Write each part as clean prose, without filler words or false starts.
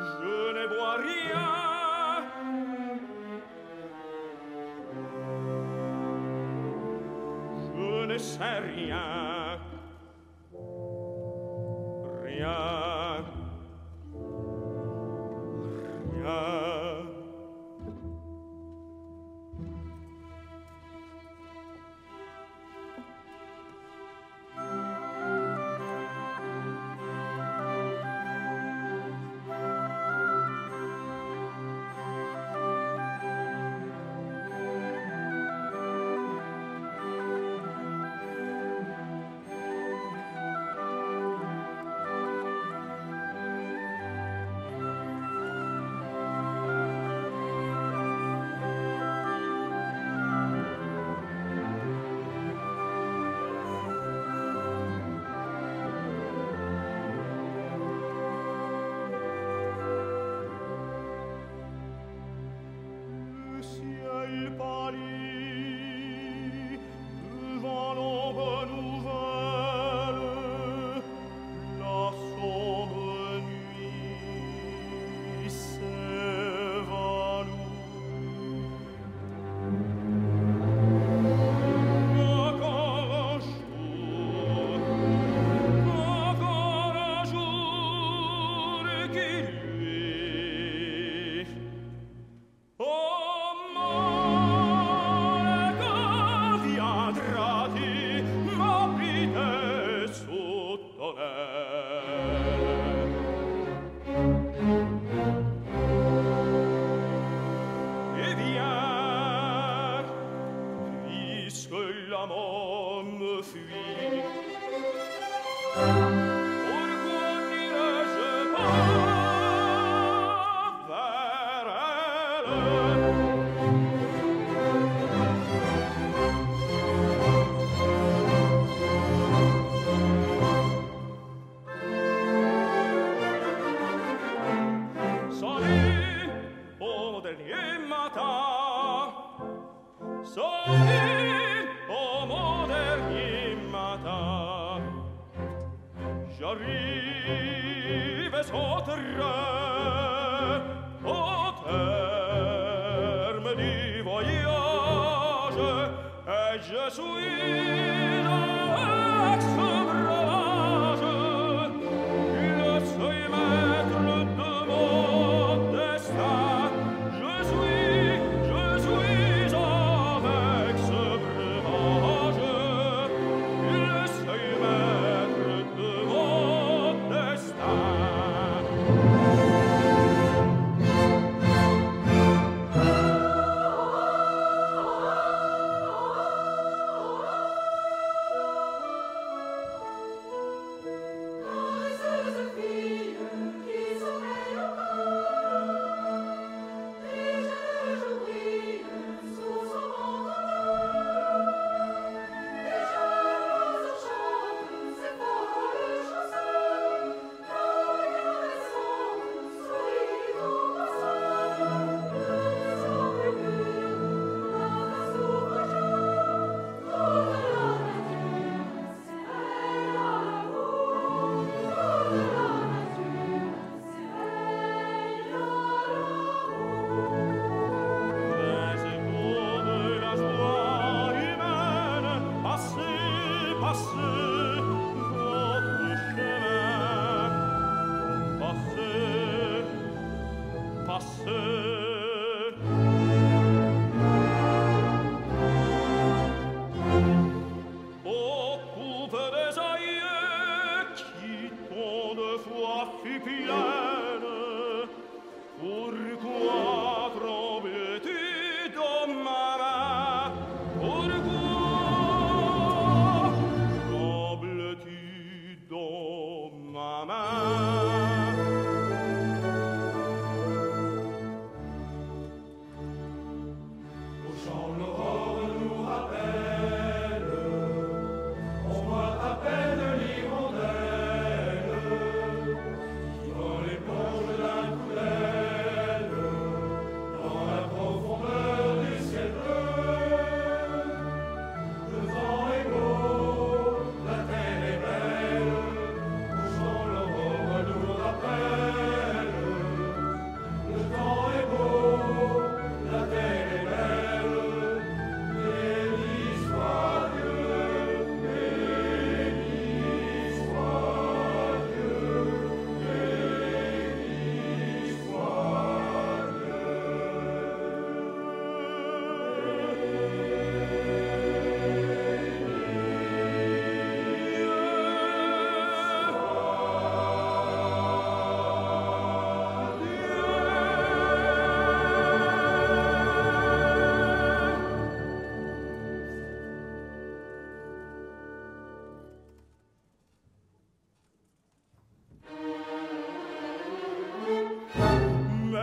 Je ne vois rien. Je ne sais rien. Rien. Rien.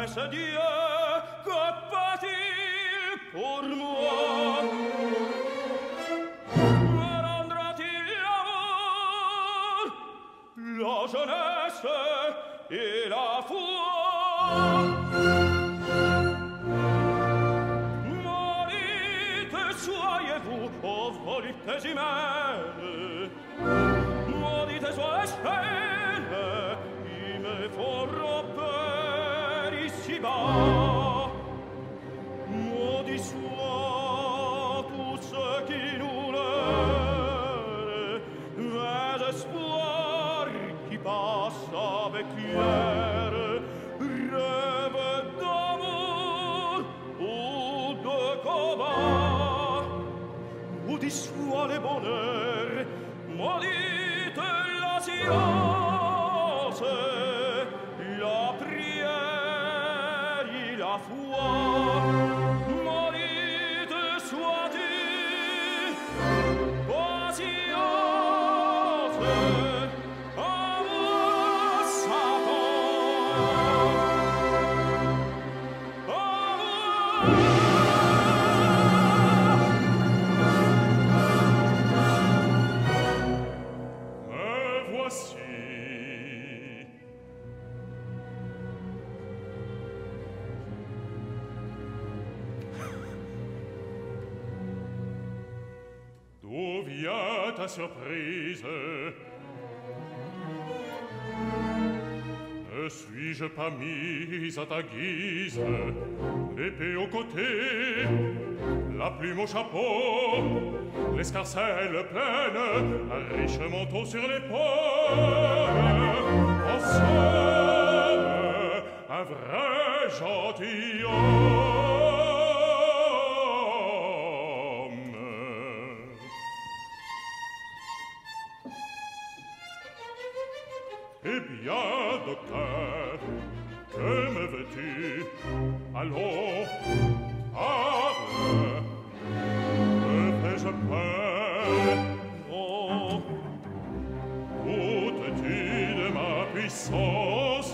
est-ce Dieu que peut-il pour moi? Me rendra-t-il l'amour, la jeunesse et la foi? Maudite soyez-vous, ô voluptés humaines, maudite soit la chaîne qui me fera peur ici-bas. Maudit soit tout ce qui nous leurre, vains espoirs qui passent avec l'air, rêve d'amour ou de combat. Maudit soit le bonheur, maudite la science, la prière et la foi. Maudite sois-tu, patience, amour Satan, amour. D'où vient ta surprise? Ne suis-je pas mise à ta guise, l'épée au côté, la plume au chapeau, l'escarcelle pleine, un riche manteau sur l'épaule? En somme, un vrai gentilhomme. Eh bien, docteur, que me veux-tu? Allons, parle. Me fais-je peur? Non, Doutes-tu de ma puissance?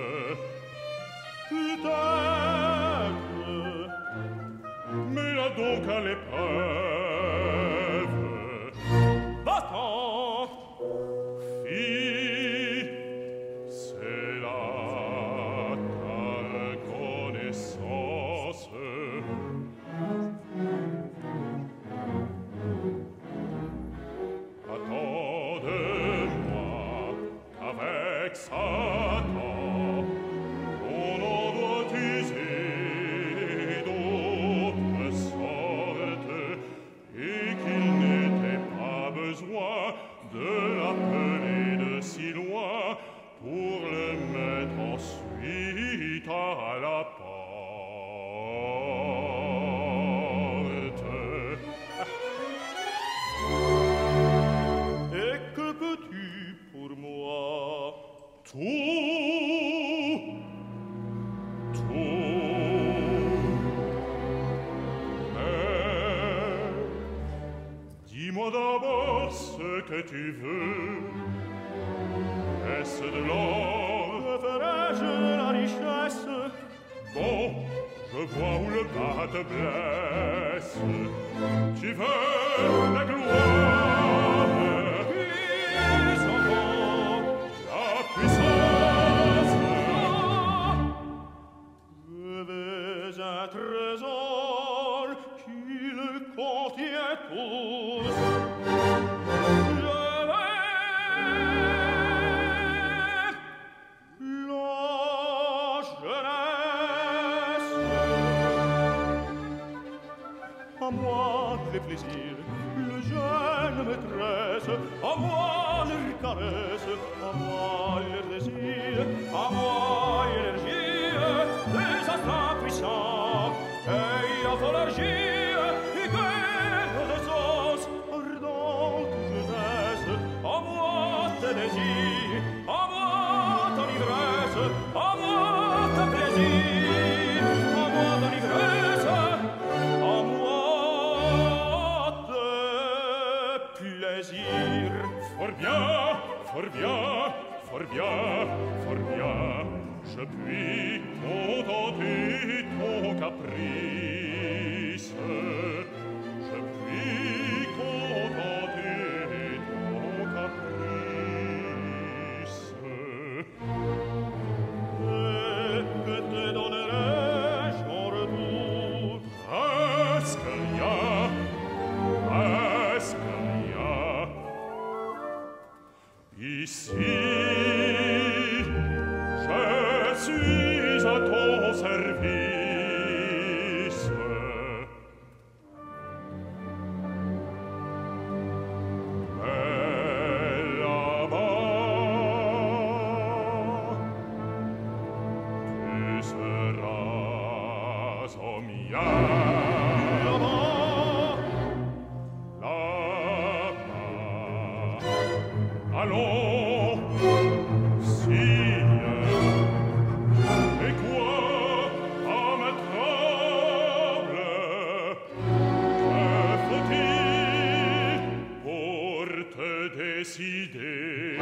peut-être. Mets-la donc à l'épreuve. Va-t'en, Fille, c'est là ta reconnaissance. Attends de moi qu'avec Satan on en doit user d'autres sortes, et qu'il n'était pas besoin de l'appeler de si loin pour le mettre ensuite à la porte. et que peux-tu pour moi? Tout, mais dis-moi d'abord ce que tu veux. Est-ce de l'or? Que ferais-je la richesse? Bon, je vois où le bas te blesse. Tu veux la gloire, Les enfants, la puissance. je veux un trésor qui le contient tous. Je veux la jeunesse. À moi les plaisirs, le jeune maîtresse, à moi les caresses, à moi les désirs, à moi l'énergie des instants puissants, et la folergie et guerre des os, ardente jeunesse, à moi tes désirs, à moi ton ivresse, à moi tes plaisirs, à moi ton ivresse, à moi tes plaisirs. Fort bien, fort bien, fort bien, fort bien. Je puis contenter là-bas, allons, sire, et quoi à ma table? Que faut-il pour te décider?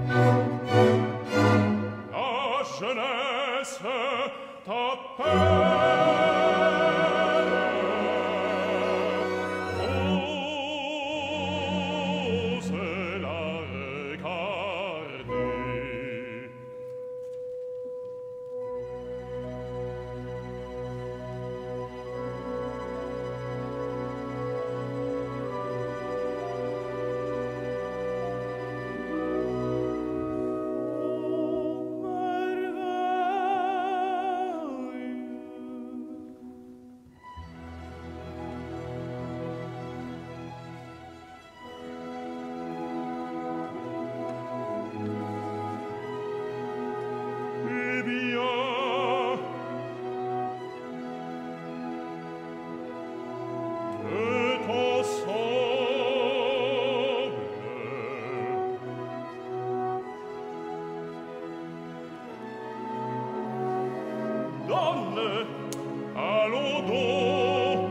La jeunesse t'appelle, ose la regarder. Eh bien, que t'en semble? Donne, Allons donc,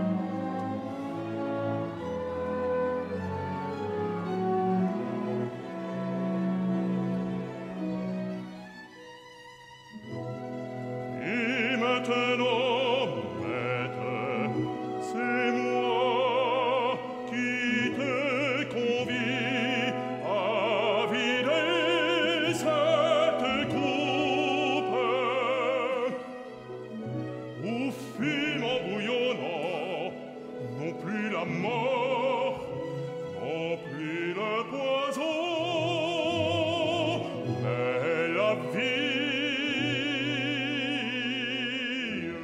et maintenant, maître, c'est moi qui te convie à vider cette coupe, où fume en bouillonnant, non plus la mort, non plus le poison, mais la vie.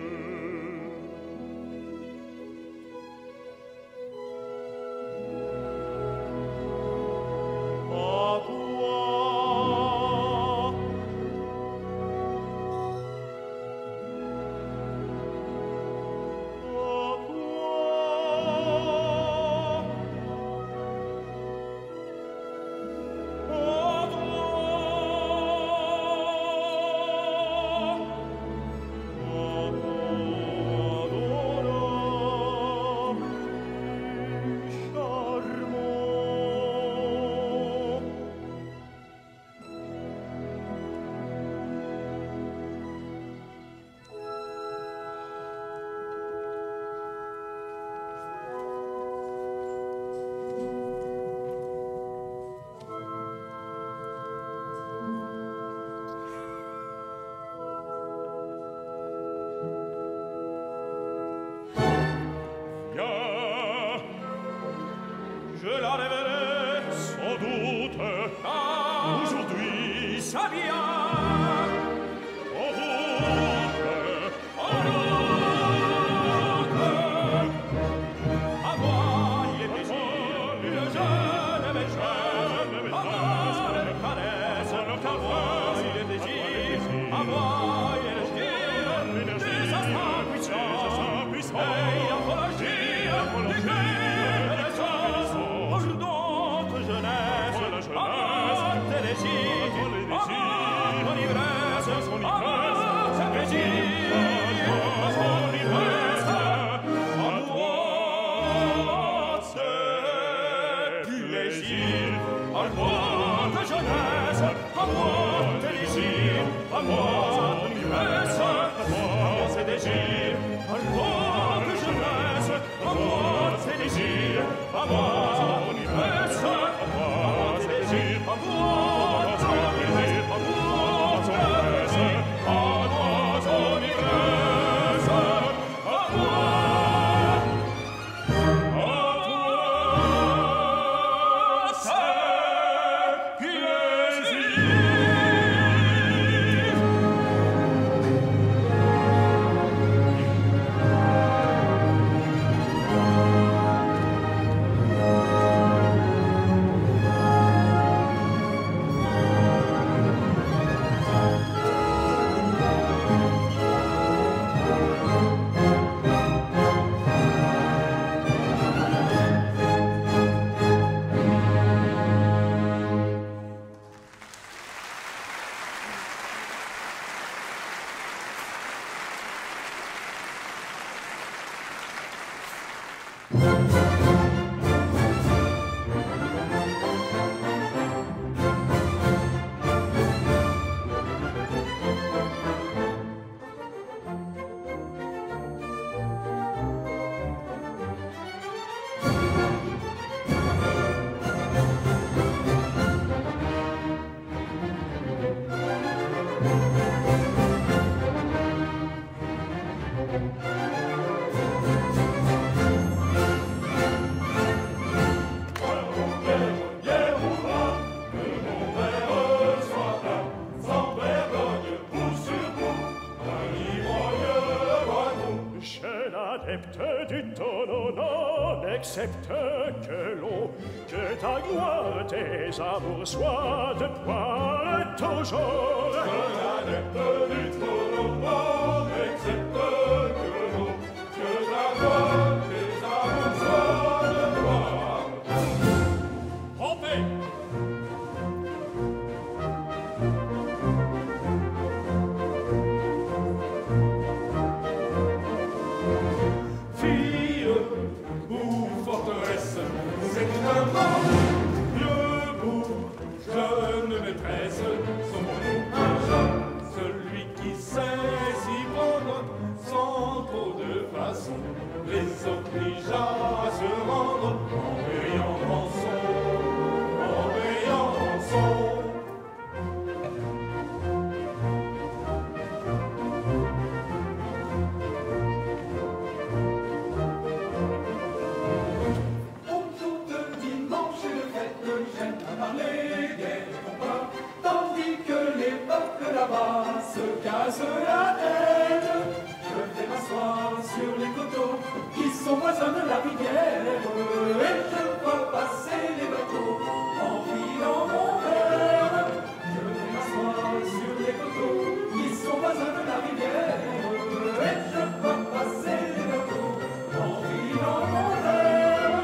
Accepte que ta gloire, tes amours soient de toi toujours. Que l'adepte du trône accepte que ta gloire, tes amours soient de toi. En paix. Les obligea à se rendre en payant rançon, en payant rançon. Au jour de dimanche et de fête, j'aime à parler des combats, tandis que les peuples là-bas se cassent la tête. Je vais m'asseoir sur les coteaux qui sont voisins de la rivière, et je vois passer les bateaux en filant mon verre. Je vais m'asseoir sur les coteaux qui sont voisins de la rivière, et je vois passer les bateaux en filant mon verre.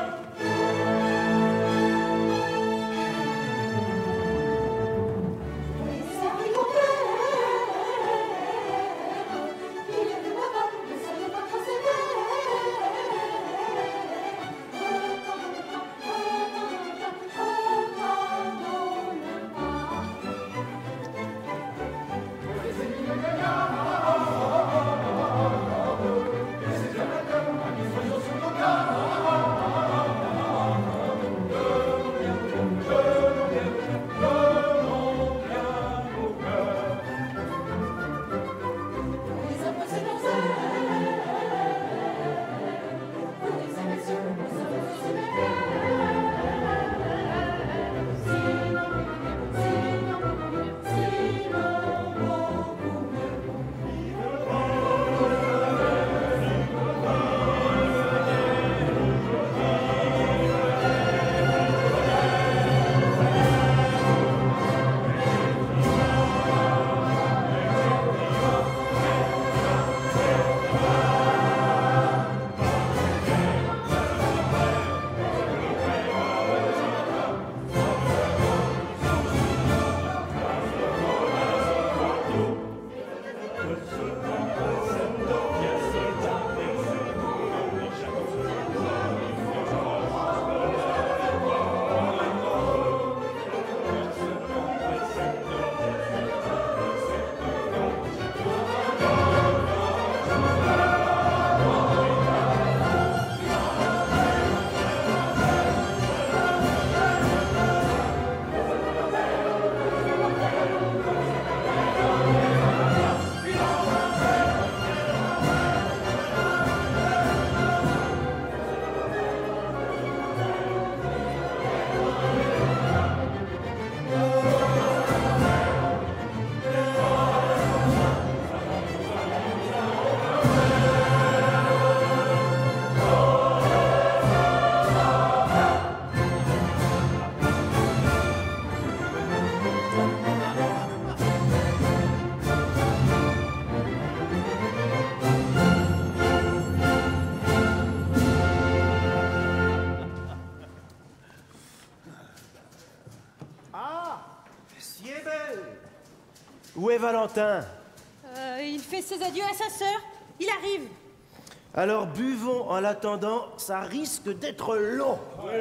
Où est Valentin? Il fait ses adieux à sa sœur. Il arrive. Alors buvons en l'attendant, ça risque d'être long.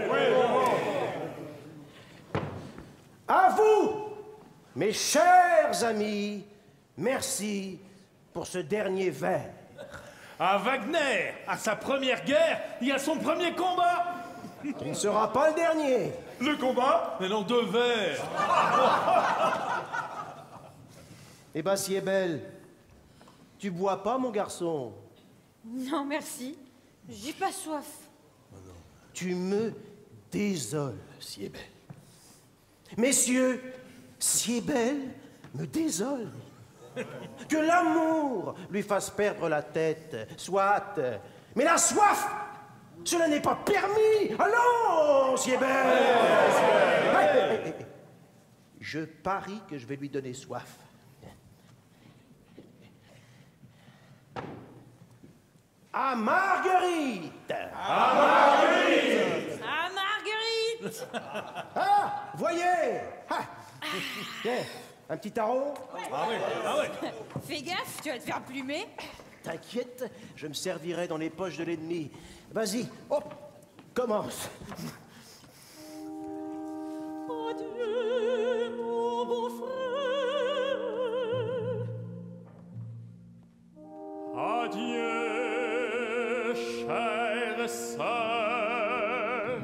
À vous, mes chers amis, merci pour ce dernier verre. À Wagner, à sa première guerre, il y a son premier combat. Il ne sera pas le dernier. Le combat? Mais non, 2 verres. Eh ben, si est belle, tu bois pas, mon garçon? Non, merci. J'ai pas soif. Tu me désoles, si est belle. Messieurs, si est belle me désole. Que l'amour lui fasse perdre la tête, soit. Mais la soif, cela n'est pas permis. Allons, si est belle. Je parie que je vais lui donner soif. À Marguerite! À Marguerite! Ah, voyez! Ah. Tiens, un petit tarot? Fais gaffe, tu vas te faire plumer. T'inquiète, je me servirai dans les poches de l'ennemi. Vas-y, hop, commence. Adieu, mon beau frère. Adieu, chère sœur.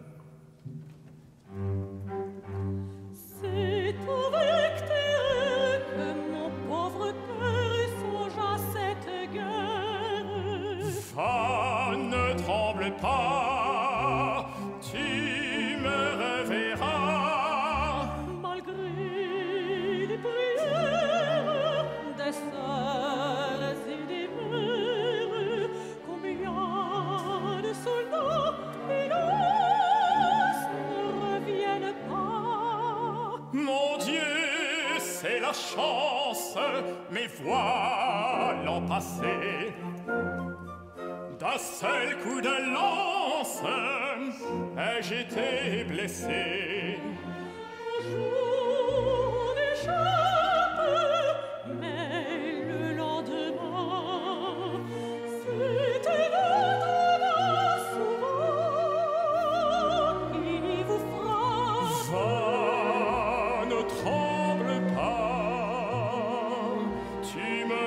C'est avec terreur que mon pauvre cœur songe à cette guerre. Va, ne tremble pas, tu me reverras. Malgré les prières des sœurs et des mères, combien de soldats, hélas, ne reviennent pas. Mon Dieu, c'est la chance, mais voilà l'an passé. D'un seul coup de lance, ai-je été blessé. Un jour on échappe, mais le lendemain, c'était notre main souvent qui vous frappe. Va, ne tremble pas, tu me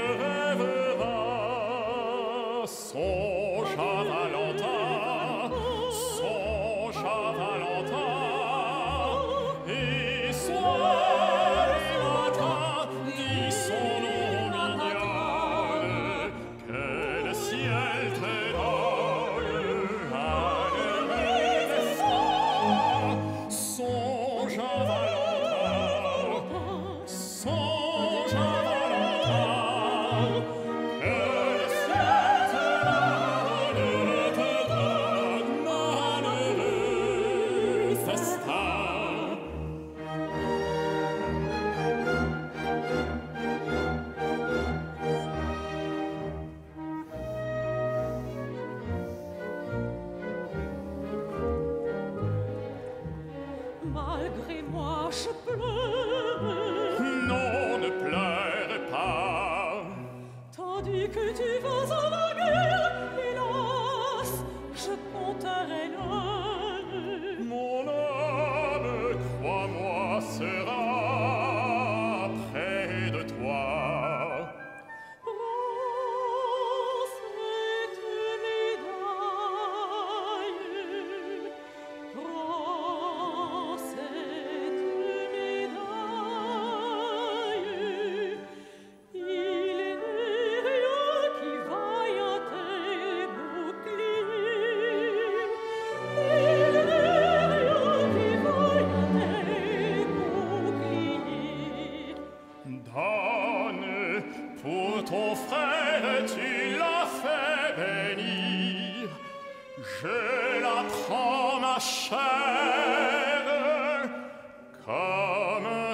rêveras. Songe à Valentin, songe à Valentin, et soir et matin, dis son nom mignonne, que le ciel te donne un heureux destin. Songe à Valentin, songe à Valentin, que le ciel te donne un heureux festin. Malgré moi, je pleure, Non, ne pleure pas. tandis que tu vas à la guerre. Hélas, je compterai l'heure. Mon âme, crois-moi, sera près de toi. Prends cette médaille, prends cette médaille. Il n'est rien qui vaille un tel bouclier. Il n'est rien qui vaille un tel bouclier. Donne pour ton frère, tu l'as fait bénir. Je la prends, ma chère, comme un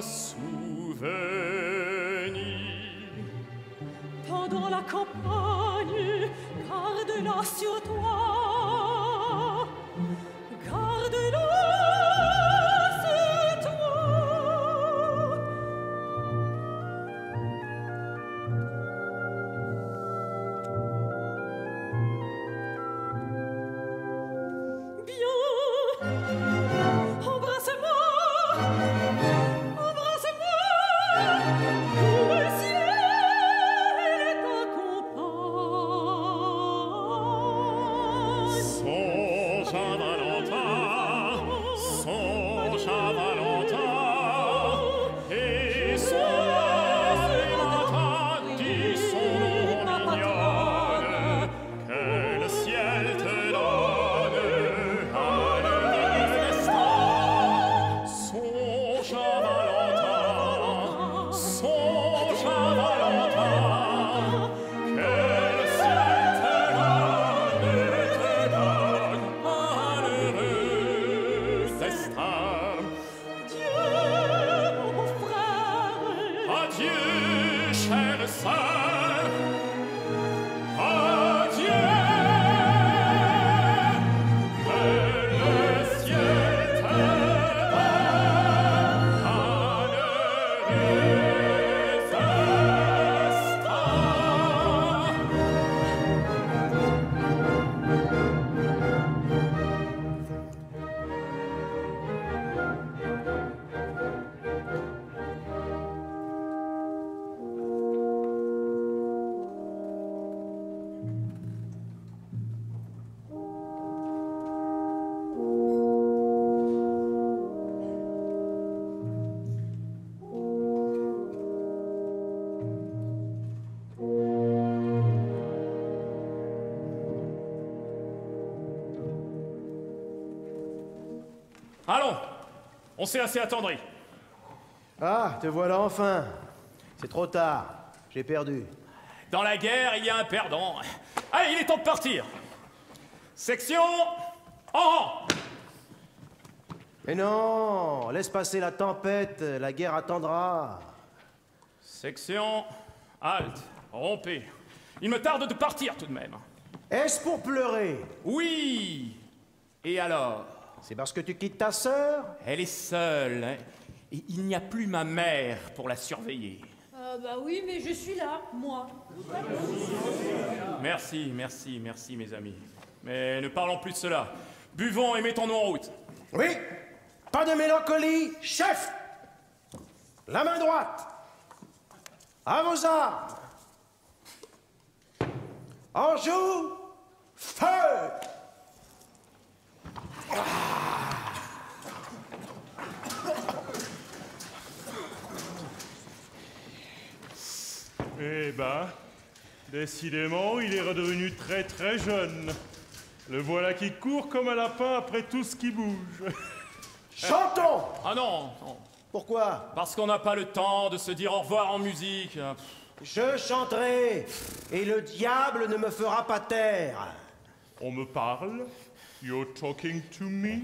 souvenir. Pendant la campagne, garde-la sur toi. Garde-la sur toi. Allons, on s'est assez attendri. Ah, te voilà enfin. C'est trop tard. J'ai perdu. Dans la guerre, il y a un perdant. Allez, il est temps de partir. Section en rang. Mais non, laisse passer la tempête, la guerre attendra. Section halte, rompez. Il me tarde de partir tout de même. Est-ce pour pleurer? Oui. Et alors? C'est parce que tu quittes ta sœur? Elle est seule, hein, et il n'y a plus ma mère pour la surveiller. Bah oui, mais je suis là, moi. Merci, merci, merci, mes amis. Mais ne parlons plus de cela. Buvons et mettons-nous en route. Oui. Pas de mélancolie, chef. La main droite. À vos armes. En joue, feu. Eh ben, décidément, il est redevenu très très jeune. Le voilà qui court comme un lapin après tout ce qui bouge. Chantons. Ah non, non. Pourquoi? Parce qu'on n'a pas le temps de se dire au revoir en musique. Je chanterai, et le diable ne me fera pas taire. On me parle? You're talking to me?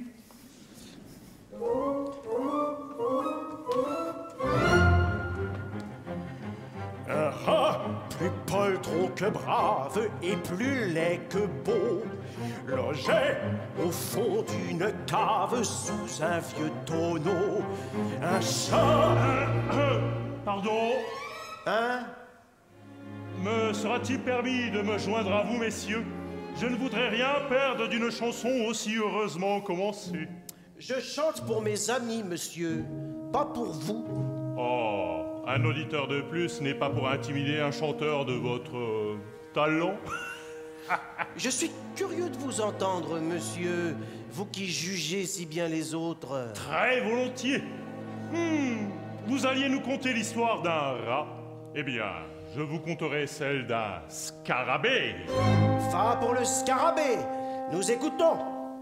Plus poltron que brave et plus laid que beau, logeait au fond d'une cave sous un vieux tonneau, un chat. Pardon? Hein? Me sera-t-il permis de me joindre à vous, messieurs? Je ne voudrais rien perdre d'une chanson aussi heureusement commencée. Je chante pour mes amis, monsieur, pas pour vous. Oh, un auditeur de plus n'est pas pour intimider un chanteur de votre talent. Je suis curieux de vous entendre, monsieur, vous qui jugez si bien les autres. Très volontiers. Vous alliez nous conter l'histoire d'un rat. Eh bien, je vous conterai celle d'un scarabée. Va pour le scarabée, nous écoutons.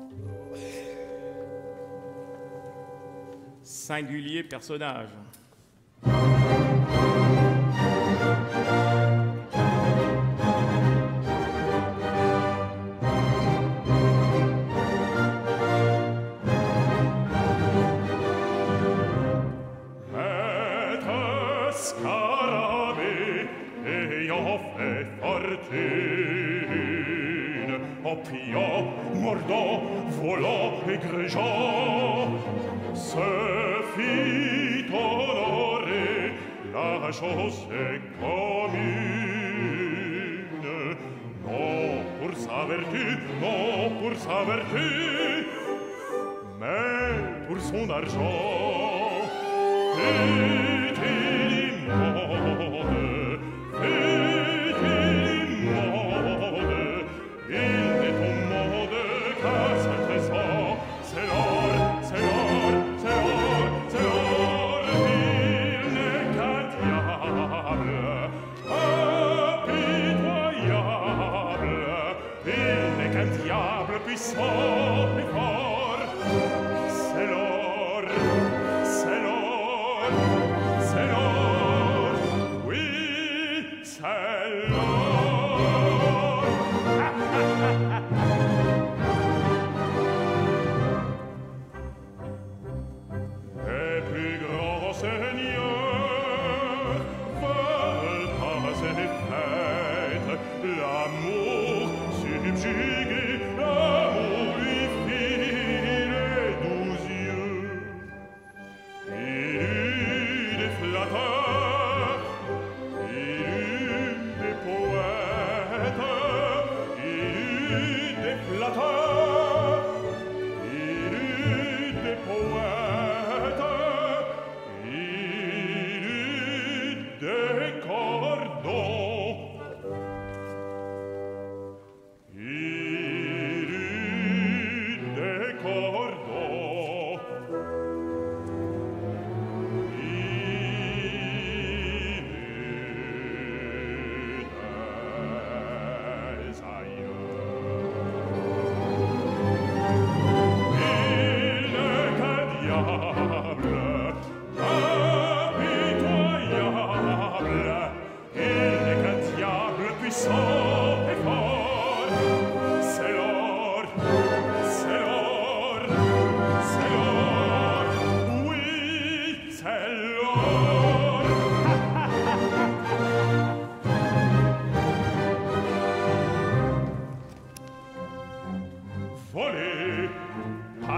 Singulier personnage. Maître scarabée ayant fait fortune, en pillant, mordant, volant, égrégeant, se fit honorer la chose est commune. Non pour sa vertu, non pour sa vertu, mais pour son argent. Fut-il immonde, fut-il immonde, il n'est au monde qu'à ce trésor. C'est l'or, c'est l'or, c'est l'or, c'est l'or, il n'est qu'un diable, impitoyable, il n'est qu'un diable puissant et fort. C'est l'or, c'est l'or, c'est l'or, oui, c'est l'or. Les plus grands seigneurs veulent à ces fêtes l'amour subjugué, l'amour lui fit les 12 yeux. Il eut des flatteurs, il eut des poètes, il eut des flatteurs, il eut des poètes, il eut des cordons, il eut des cordons.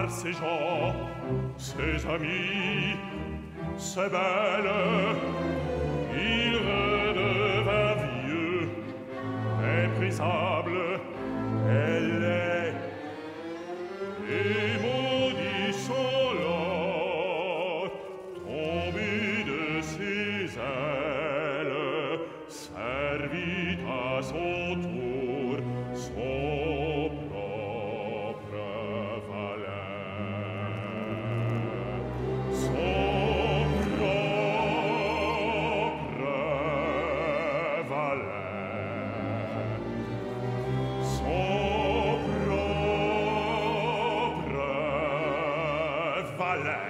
par ces gens, ses amis, ses belles. Il redevint vieux, méprisable, elle est, et maudit son lot, tombé de ses ailes, servit à son tour son propre valet. Son propre valet. Son propre valet.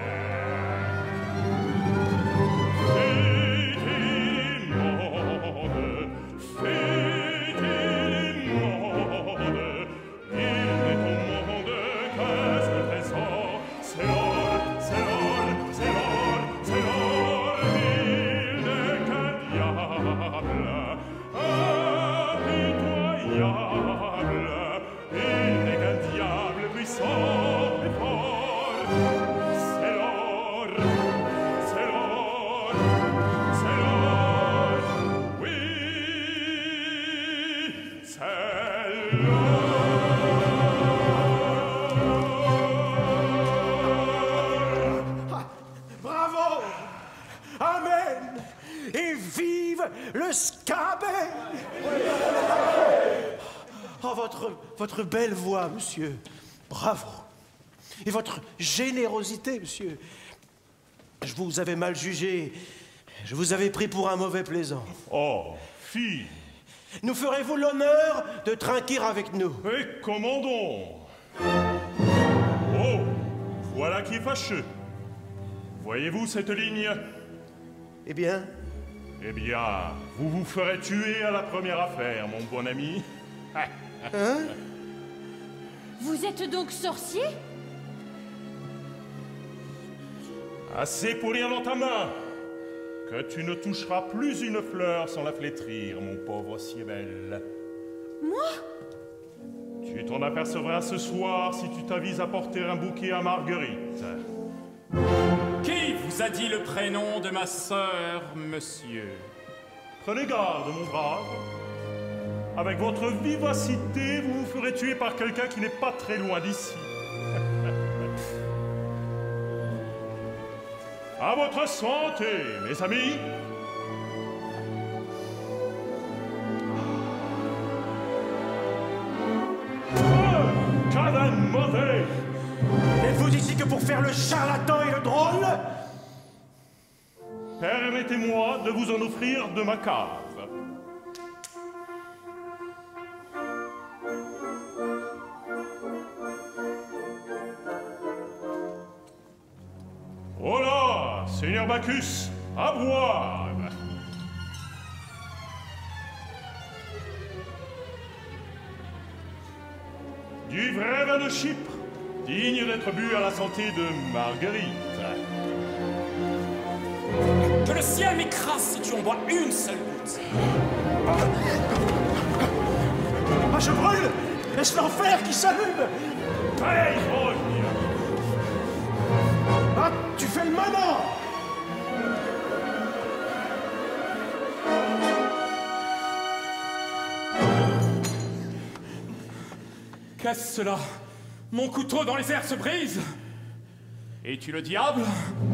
Bravo! Amen! Et vive le Scabet! Oh, votre belle voix, monsieur. Bravo. Et votre générosité, monsieur. Je vous avais mal jugé. Je vous avais pris pour un mauvais plaisant. Oh, fille. Nous ferez-vous l'honneur de trinquer avec nous? Et commandons. Oh, voilà qui est fâcheux. Voyez-vous cette ligne? Eh bien? Eh bien, vous vous ferez tuer à la première affaire, mon bon ami. Hein? Vous êtes donc sorcier? Assez pour lire dans ta main que tu ne toucheras plus une fleur sans la flétrir, mon pauvre Siebel. Moi? Tu t'en apercevras ce soir si tu t'avises à porter un bouquet à Marguerite. Qui vous a dit le prénom de ma sœur, monsieur? Prenez garde, mon brave. Avec votre vivacité, vous vous ferez tuer par quelqu'un qui n'est pas très loin d'ici. À votre santé, mes amis. Cadane mauvais! N'êtes-vous ici que pour faire le charlatan et le drôle? Permettez-moi de vous en offrir de ma cave. Oh là, Seigneur Bacchus, à boire! Du vrai vin de Chypre, digne d'être bu à la santé de Marguerite. Que le ciel m'écrase si tu en bois une seule goutte. Ah, je brûle! Est-ce l'enfer qui s'allume? Paye, Ah, tu fais le malin! Qu'est-ce cela? Mon couteau dans les airs se brise. Es-tu le diable?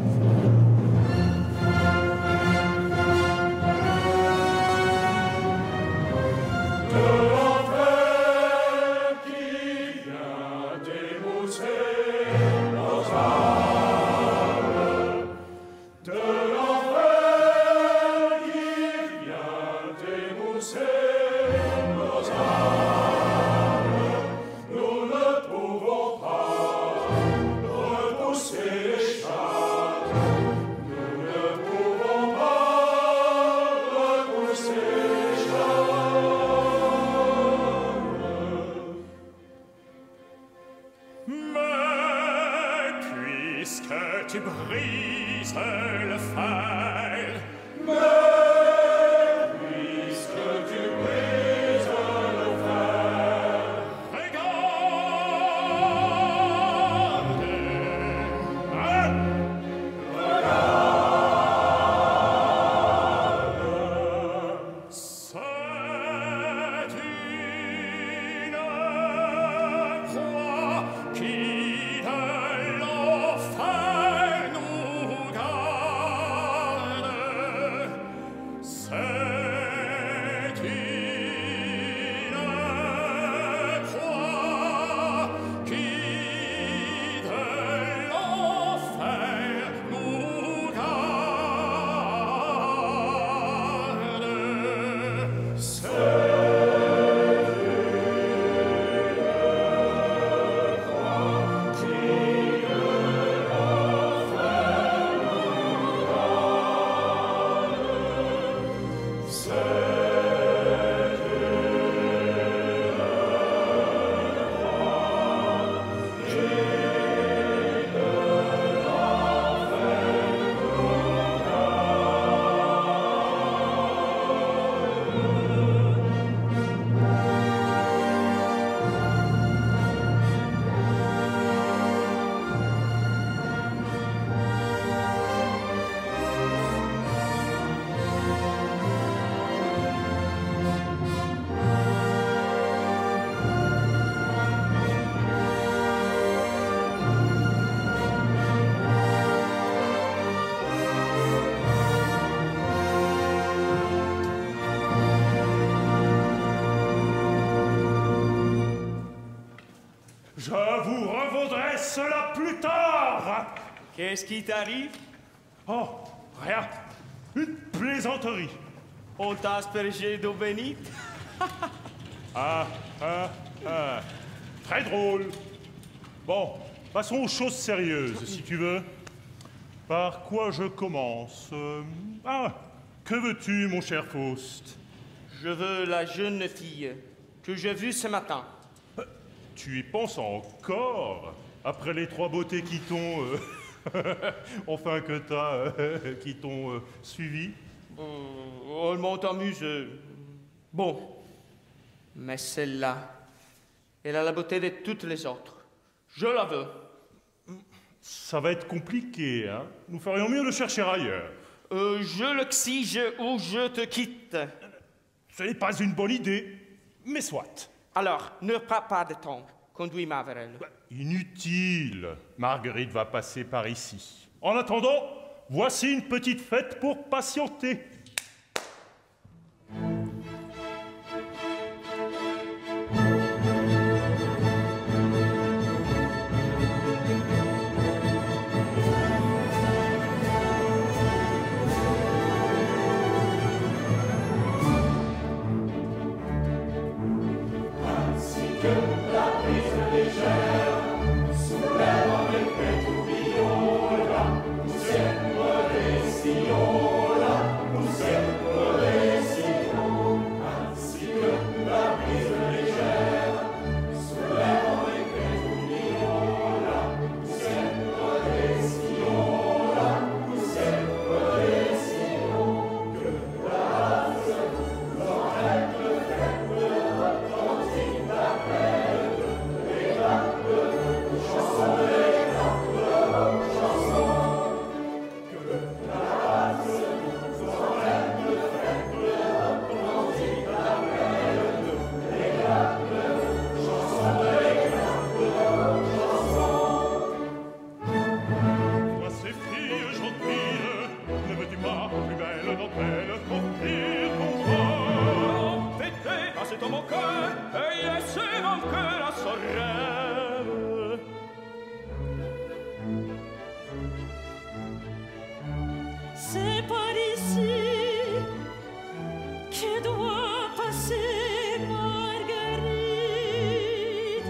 Tu brises le fer. Mais puisque tu brises le fer, Regarde Je vous revaudrai cela plus tard. Qu'est-ce qui t'arrive? Oh, rien. Une plaisanterie. On t'a aspergé d'eau bénite? Ah. Très drôle. Bon, passons aux choses sérieuses, si tu veux. Par quoi je commence? Que veux-tu, mon cher Faust? Je veux la jeune fille que j'ai vue ce matin. Tu y penses encore? Après les 3 beautés qui t'ont... enfin, que t'as... qui t'ont suivi? Elle m'ont amusé. Bon. Mais celle-là, elle a la beauté de toutes les autres. Je la veux. Ça va être compliqué, hein? Nous ferions mieux de chercher ailleurs. Je l'exige ou je te quitte. Ce n'est pas une bonne idée, mais soit. Alors, ne perds pas de temps. Conduis-moi vers elle. Inutile. Marguerite va passer par ici. En attendant, voici une petite fête pour patienter. C'est par ici que doit passer Marguerite.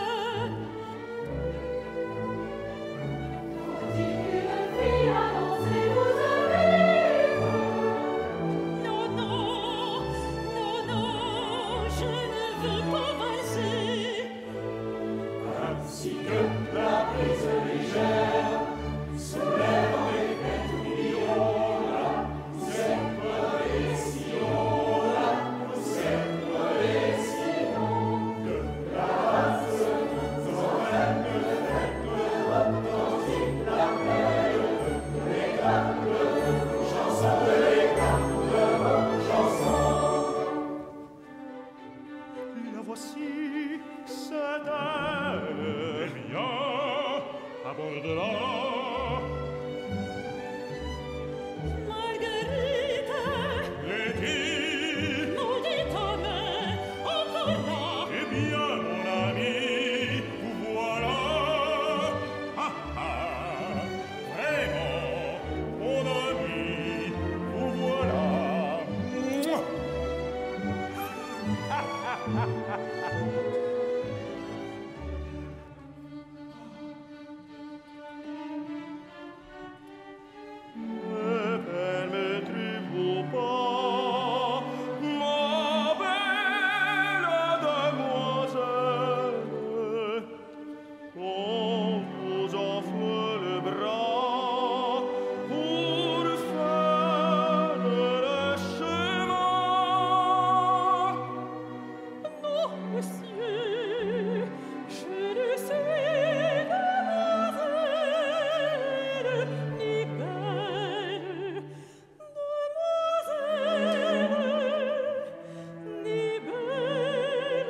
Une fille annoncée vous arrive. Non, non, non, non, je ne veux pas passer. Ainsi que la brise légère soulève en épais tourbillons-là, sempre les sillons-là, sempre les sillons. De grâce nous emmène le faible, retentit l'appel les grandes chansons, les grandes chansons. La voici, c'est elle. Eh bien, aborde-la. Marguerite, Letty. maudite mais encore là. Eh bien, mon ami, vous voilà. Ah ah, vraiment, mon ami, vous voilà. Mouah. Me permettrez-vous pas, ma belle demoiselle, qu'on vous offre le bras pour faire le chemin? Non, monsieur, je ne suis demoiselle, ni belle, demoiselle, ni belle.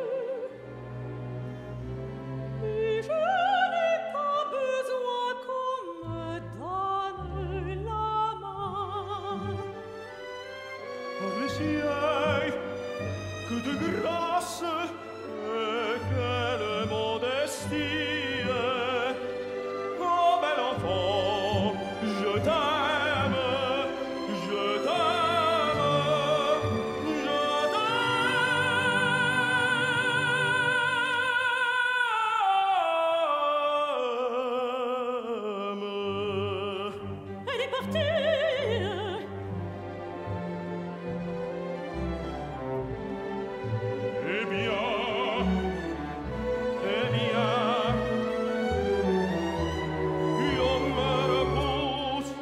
Et je n'ai pas besoin qu'on me donne la main. Par le ciel, Que de grâce et quelle modestie! poésie. Oh, bel enfant, je t'aime, je t'aime, je t'aime. Elle est partie. Eh bien, io me repousse.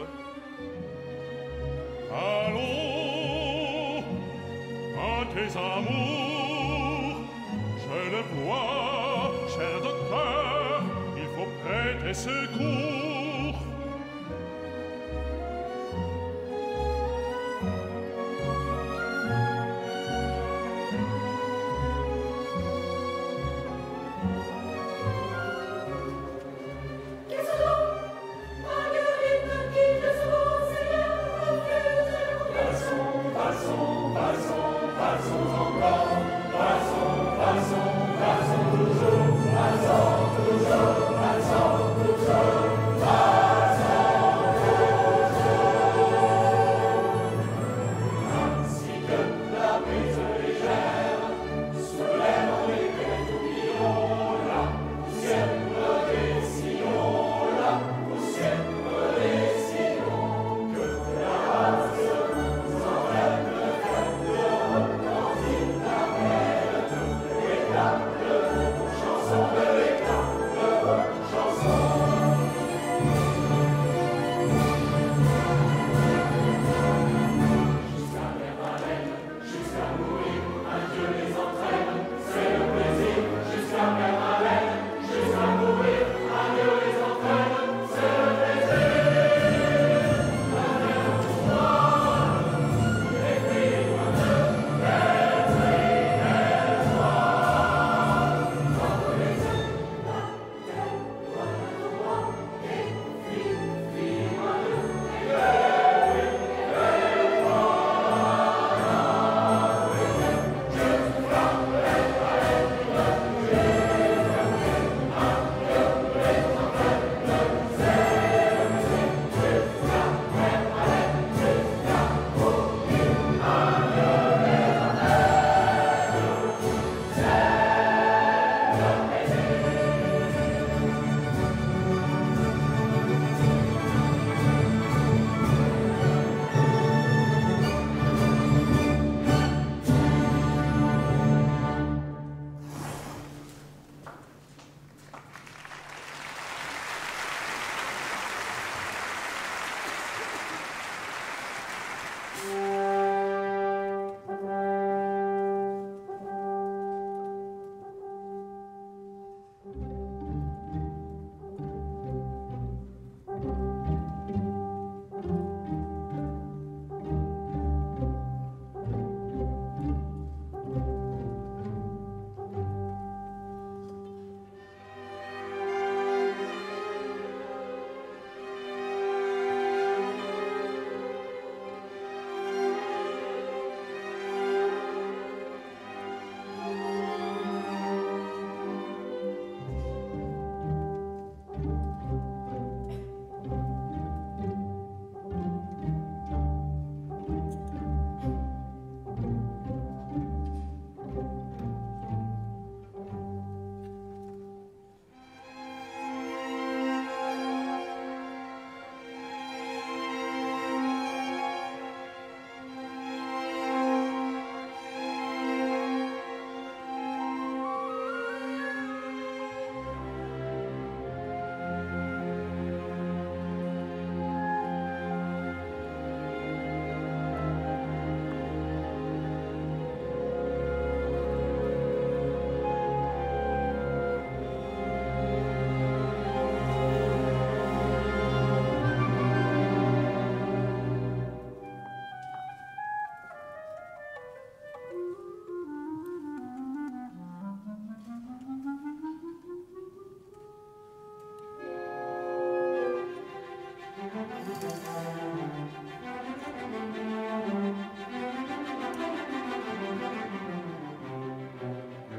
Allons, à tes amours, je le vois, cher docteur, il faut prêter secours. Qu'est-ce donc? Marguerite, quitte son Seigneur, refuse le Valsons, valsons, valsons, valsons encore. Valsons, valsons, valsons toujours. Valsons toujours, valsons toujours.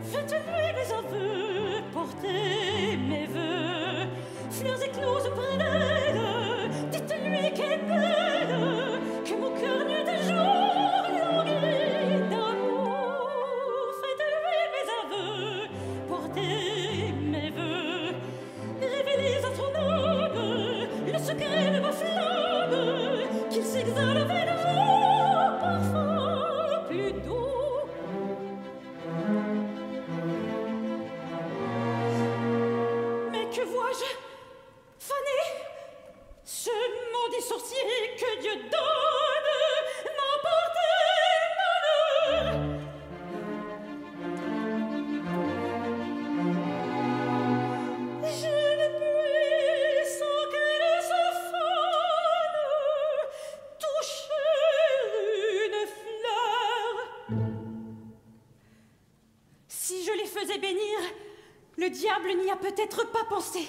faites-lui mes aveux, portez mes vœux, fleurs écloses près d'elle, dites-lui qu'elle est belle, que mon cœur nuit et jour languit d'amour. Faites-lui mes aveux, portez mes vœux, révélez à son âme le secret de ma flamme, qu'il s'exhale avec de vos parfums plus doux. Mais que vois-je, Fanny? Ce maudit sorcier que Dieu donne m'a porté malheur. Je ne puis, sans qu'elle se fane, toucher une fleur. Si je les faisais bénir, le diable n'y a peut-être pas pensé.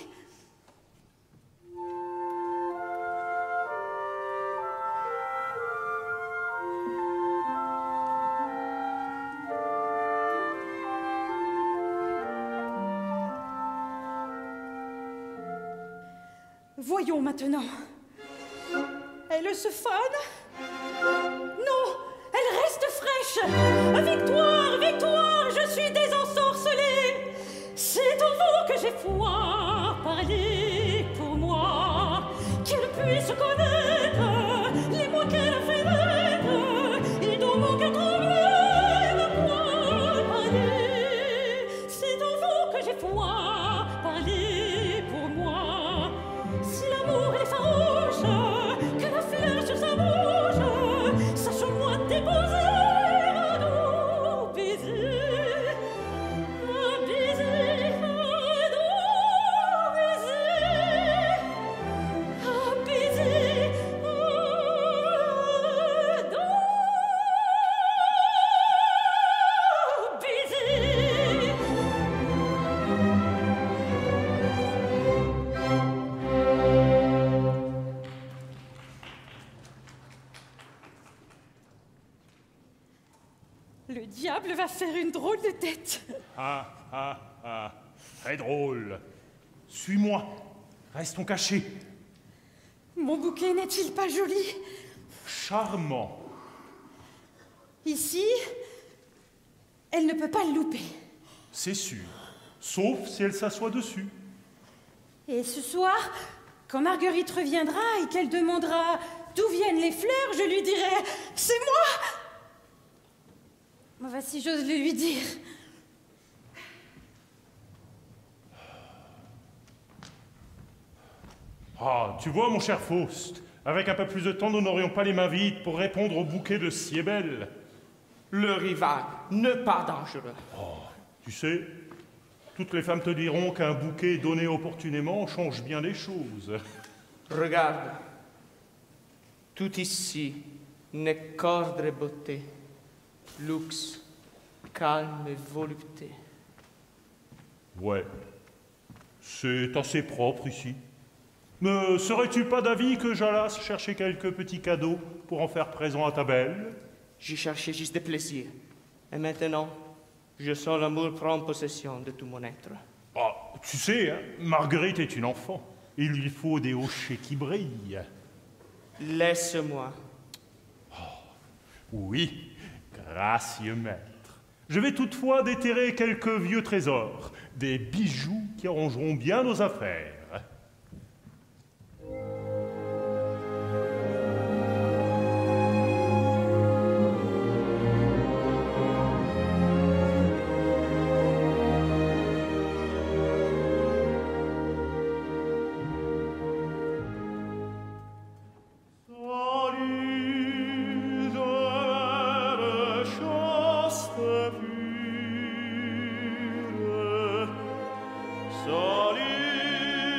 Voyons maintenant. Elle se fane? Non, elle reste fraîche. Victoire, victoire, je suis désensorcelée. C'est en vous que j'ai foi. Parlez pour moi, qu'elle puisse connaître les mots qu'elle a fait naître et dont mon cœur tremblait de point. Parlez, c'est en vous que j'ai foi. Parlez pour moi. Si l'amour est farouche, que la fleur sur sa bouche, sache-moi déposer un doux baiser, un baiser, un doux baiser, un baiser, un doux baiser. Le diable va faire une drôle de tête. Ah, ah, ah. Très drôle. Suis-moi. Restons cachés. Mon bouquet n'est-il pas joli? Charmant. Ici, elle ne peut pas le louper. C'est sûr. Sauf si elle s'assoit dessus. Et ce soir, quand Marguerite reviendra et qu'elle demandera d'où viennent les fleurs, je lui dirai « C'est moi !» Enfin, si j'ose le lui dire. Ah, tu vois, mon cher Faust, avec un peu plus de temps, nous n'aurions pas les mains vides pour répondre au bouquet de si belle. Le rival, ne pas dangereux. Tu sais, toutes les femmes te diront qu'un bouquet donné opportunément change bien les choses. Regarde, tout ici n'est qu'ordre et beauté, luxe, calme et volupté. Ouais, c'est assez propre ici. Ne serais-tu pas d'avis que j'allasse chercher quelques petits cadeaux pour en faire présent à ta belle? J'y cherchais juste des plaisirs. Et maintenant, je sens l'amour prendre possession de tout mon être. Ah, tu sais, hein, Marguerite est une enfant. Il lui faut des hochets qui brillent. Laisse-moi. Oui, gracieux maître. Je vais toutefois déterrer quelques vieux trésors, des bijoux qui arrangeront bien nos affaires. Salut,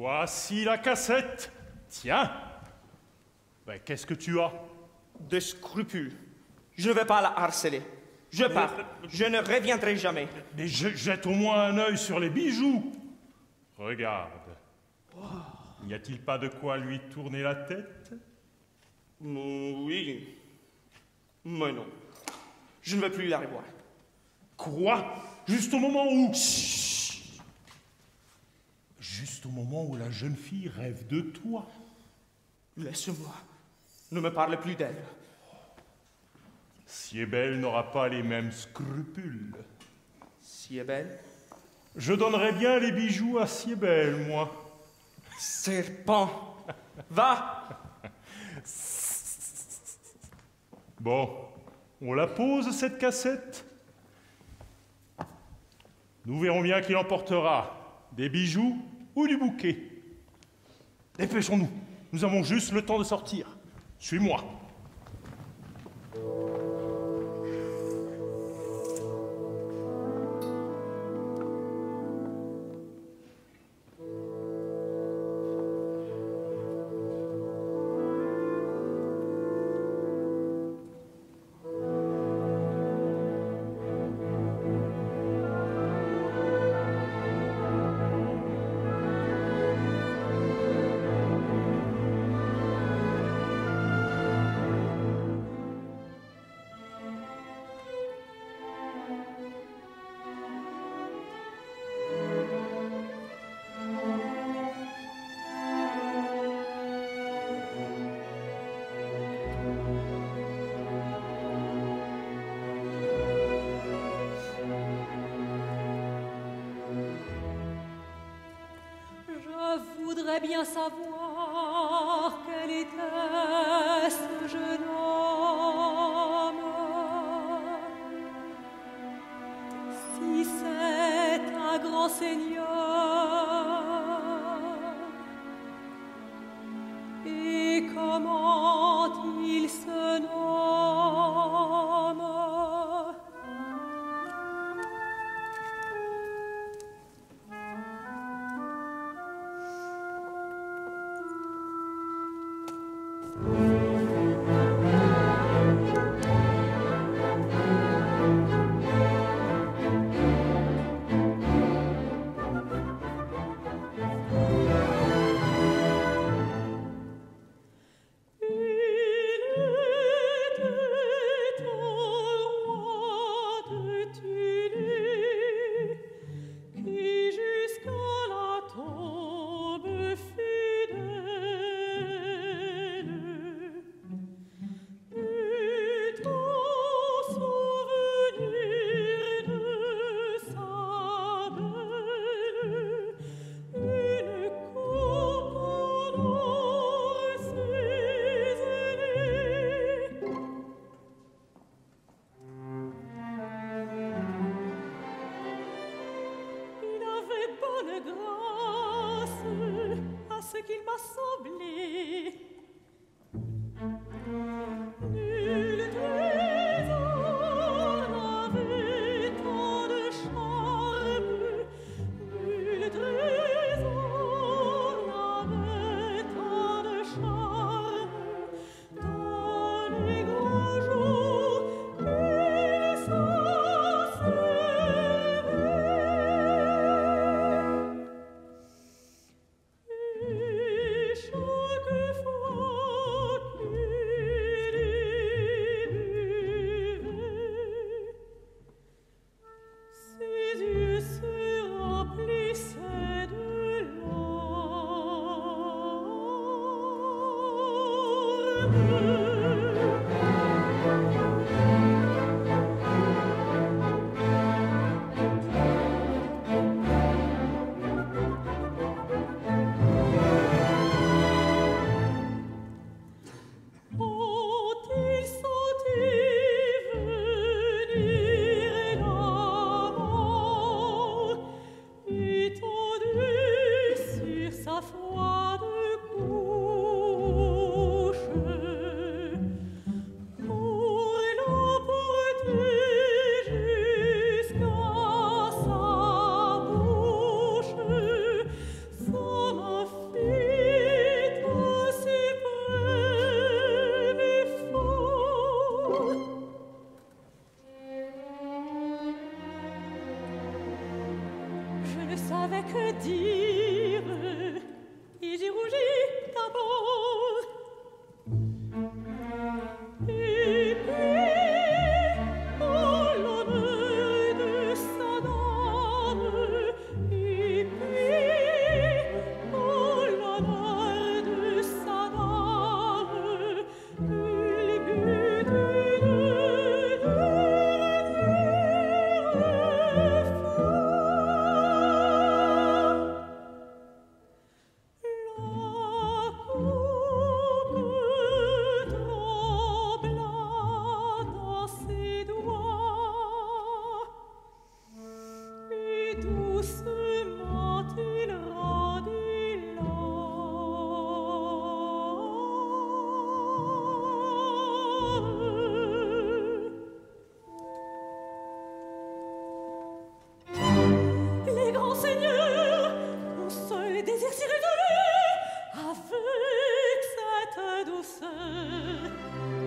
Voici la cassette. Tiens. Ben, qu'est-ce que tu as? Des scrupules. Je ne vais pas la harceler. Je pars. Je ne reviendrai jamais. Mais jette au moins un œil sur les bijoux. Regarde. N'y a-t-il pas de quoi lui tourner la tête? Oui. Mais non. Je ne veux plus la revoir. Quoi? Juste au moment où... Chut. Juste au moment où la jeune fille rêve de toi. Laisse-moi. Ne me parle plus d'elle. Siebel n'aura pas les mêmes scrupules. Siebel? Je donnerais bien les bijoux à Siebel, moi. Serpent! Va! Bon, on la pose, cette cassette. Nous verrons bien qui l'emportera. Des bijoux ou du bouquet. Dépêchons-nous. Nous avons juste le temps de sortir. Suis-moi. Bien savoir quel était ce jeune homme, si c'est un grand seigneur, et comment il se nomme. douceur.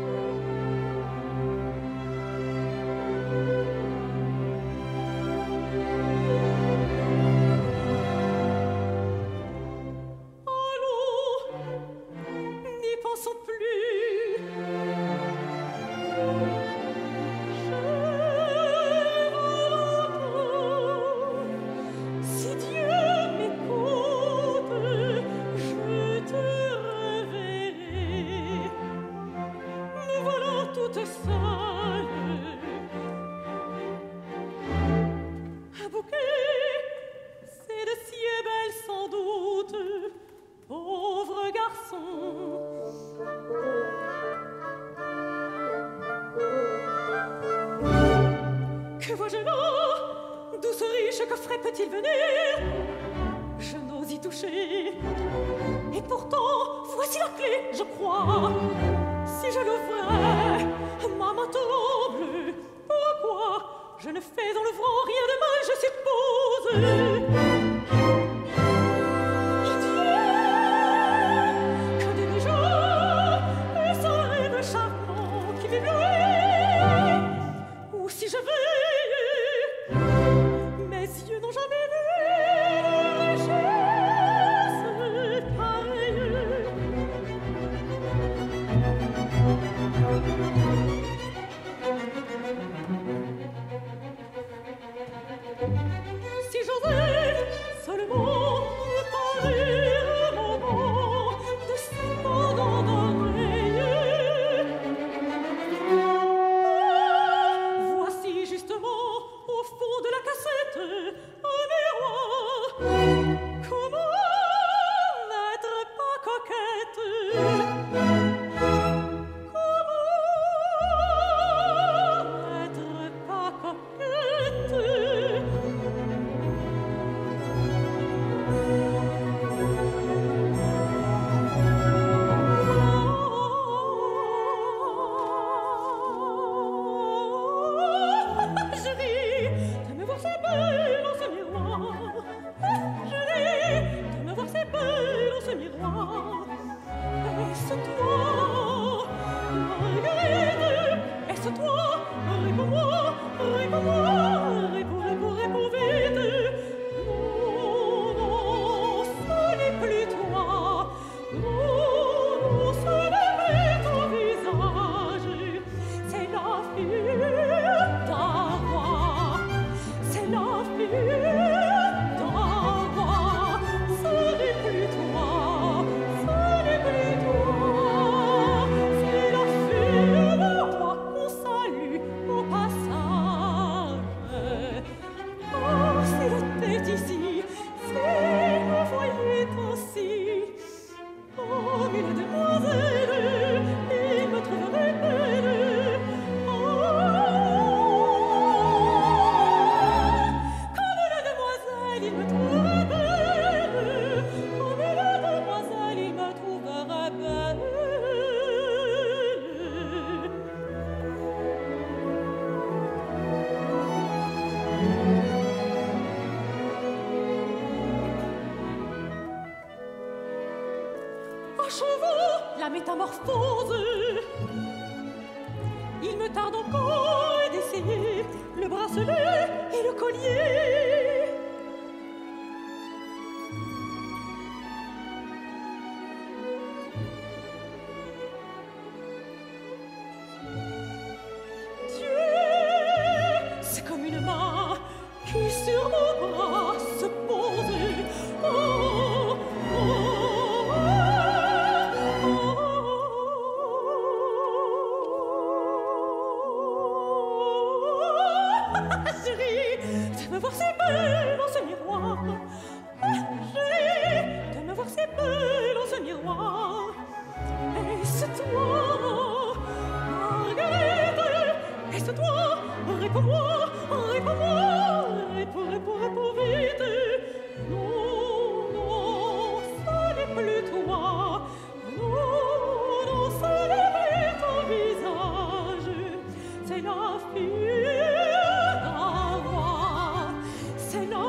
Allons, n'y pensons plus. Si Dieu m'écoute, je te reverrai. Me voilà toute seule. Un bouquet, c'est de si belle sans doute, pauvre garçon. Que vois-je là? Douce riche coffret peut-il venir? Je n'ose y toucher. Et pourtant, voici la clé, je crois. Si je l'ouvrais, ma main tremble. Pourquoi? Je ne fais en l'ouvrant rien de mal, je suppose. Dieu, que de déjà, et ce rêve charmant qui m'éblouit. Ou si je veille, mes yeux n'ont jamais vu de richesse pareille. Si j'osais seulement parler un moment de cependant d'oreiller, voici justement au fond de la cassette un miroir. Comment n'être pas coquette? Comment n'être pas coquette? Je ris de me voir si belle dans ce miroir. Je ris de me voir si belle dans ce miroir. Est-ce toi, Marguerite? Est-ce toi? Réponds-moi, réponds-moi, réponds vite. Non, non, ce n'est plus toi. Non, ce n'est plus ton visage. C'est la fille d'un roi. C'est la fille d'un roi. Ce n'est plus toi. Ce n'est plus toi. C'est la fille d'un roi qu'on salue au passage. Oh, si elle était ici, si vous voyez ainsi. Oh, mille demoiselles, il me trouverait belle. Comme la demoiselle, il me trouverait belle. Comme la demoiselle, il me trouverait belle. Achevons la métamorphose. Il me tarde encore d'essayer le bracelet et le collier. Dieu, c'est comme une main qui sur mon bras se pose. Oh, chérie, de me voir si belle dans ce miroir. Chérie, de me voir si belle dans ce miroir. Est-ce toi, Marguerite? Est-ce toi? Réponds-moi, réponds-moi, réponds vite. Non, non, ce n'est plus toi. Non, non, ce n'est plus ton visage. C'est la fille d'un roi. C'est la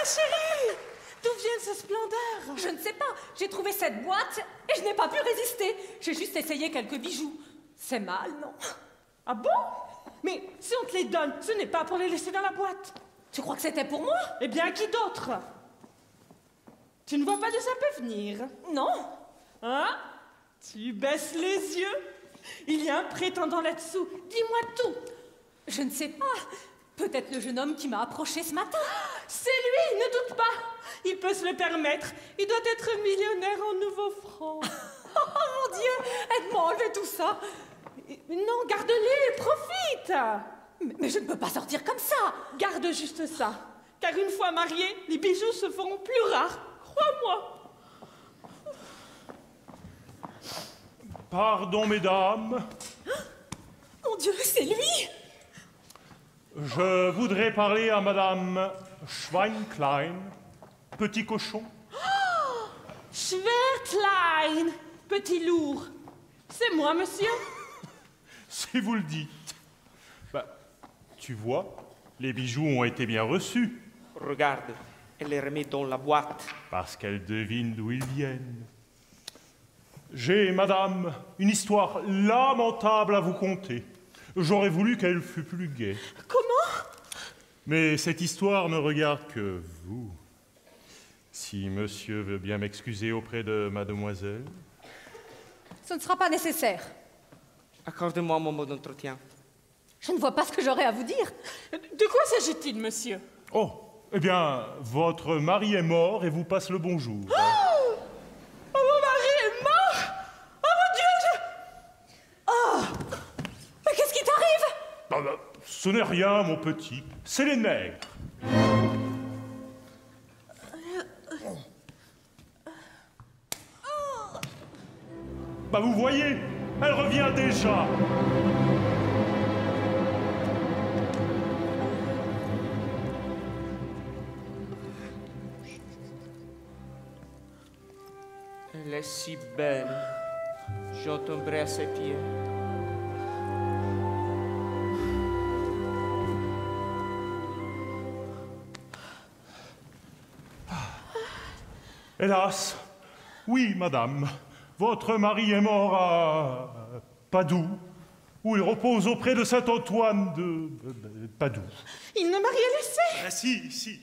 chérie! D'où vient ce splendeur? Je ne sais pas. J'ai trouvé cette boîte et je n'ai pas pu résister. J'ai juste essayé quelques bijoux. C'est mal, non? Ah bon? Mais si on te les donne, ce n'est pas pour les laisser dans la boîte. Tu crois que c'était pour moi? Eh bien, qui d'autre? Tu ne vois pas d'où ça peut venir? Non. Hein? Tu baisses les yeux? Il y a un prétendant là-dessous. Dis-moi tout. Je ne sais pas. Peut-être le jeune homme qui m'a approché ce matin. C'est lui, ne doute pas. Il peut se le permettre. Il doit être millionnaire en nouveaux francs. Oh mon Dieu, aide-moi à enlever tout ça. Non, garde-les, profite. Mais je ne peux pas sortir comme ça. Garde juste ça. Car une fois mariés, les bijoux se feront plus rares. Crois-moi. Pardon, mesdames. Mon Dieu, c'est lui. Je voudrais parler à madame Schweinklein, petit cochon. Schwertlein, petit lourd. C'est moi, monsieur. Si vous le dites. Bah, tu vois, les bijoux ont été bien reçus. Regarde, elle les remet dans la boîte. Parce qu'elle devine d'où ils viennent. J'ai, madame, une histoire lamentable à vous conter. J'aurais voulu qu'elle fût plus gaie. Comment? Mais cette histoire ne regarde que vous. Si monsieur veut bien m'excuser auprès de mademoiselle. Ce ne sera pas nécessaire. Accorde-moi mon mot d'entretien. Je ne vois pas ce que j'aurais à vous dire. De quoi s'agit-il, monsieur? Oh, eh bien, votre mari est mort et vous passe le bonjour. Oh, mon mari est mort! Oh mon Dieu! Oh! Mais qu'est-ce qui t'arrive? Ah bah, ce n'est rien, mon petit. C'est les nègres. Bah, vous voyez, elle revient déjà. Elle est si belle. Je tomberai à ses pieds. Hélas, oui, madame, votre mari est mort à Padoue, où il repose auprès de Saint-Antoine de Padoue. Il ne m'a rien laissé. Ah si, si.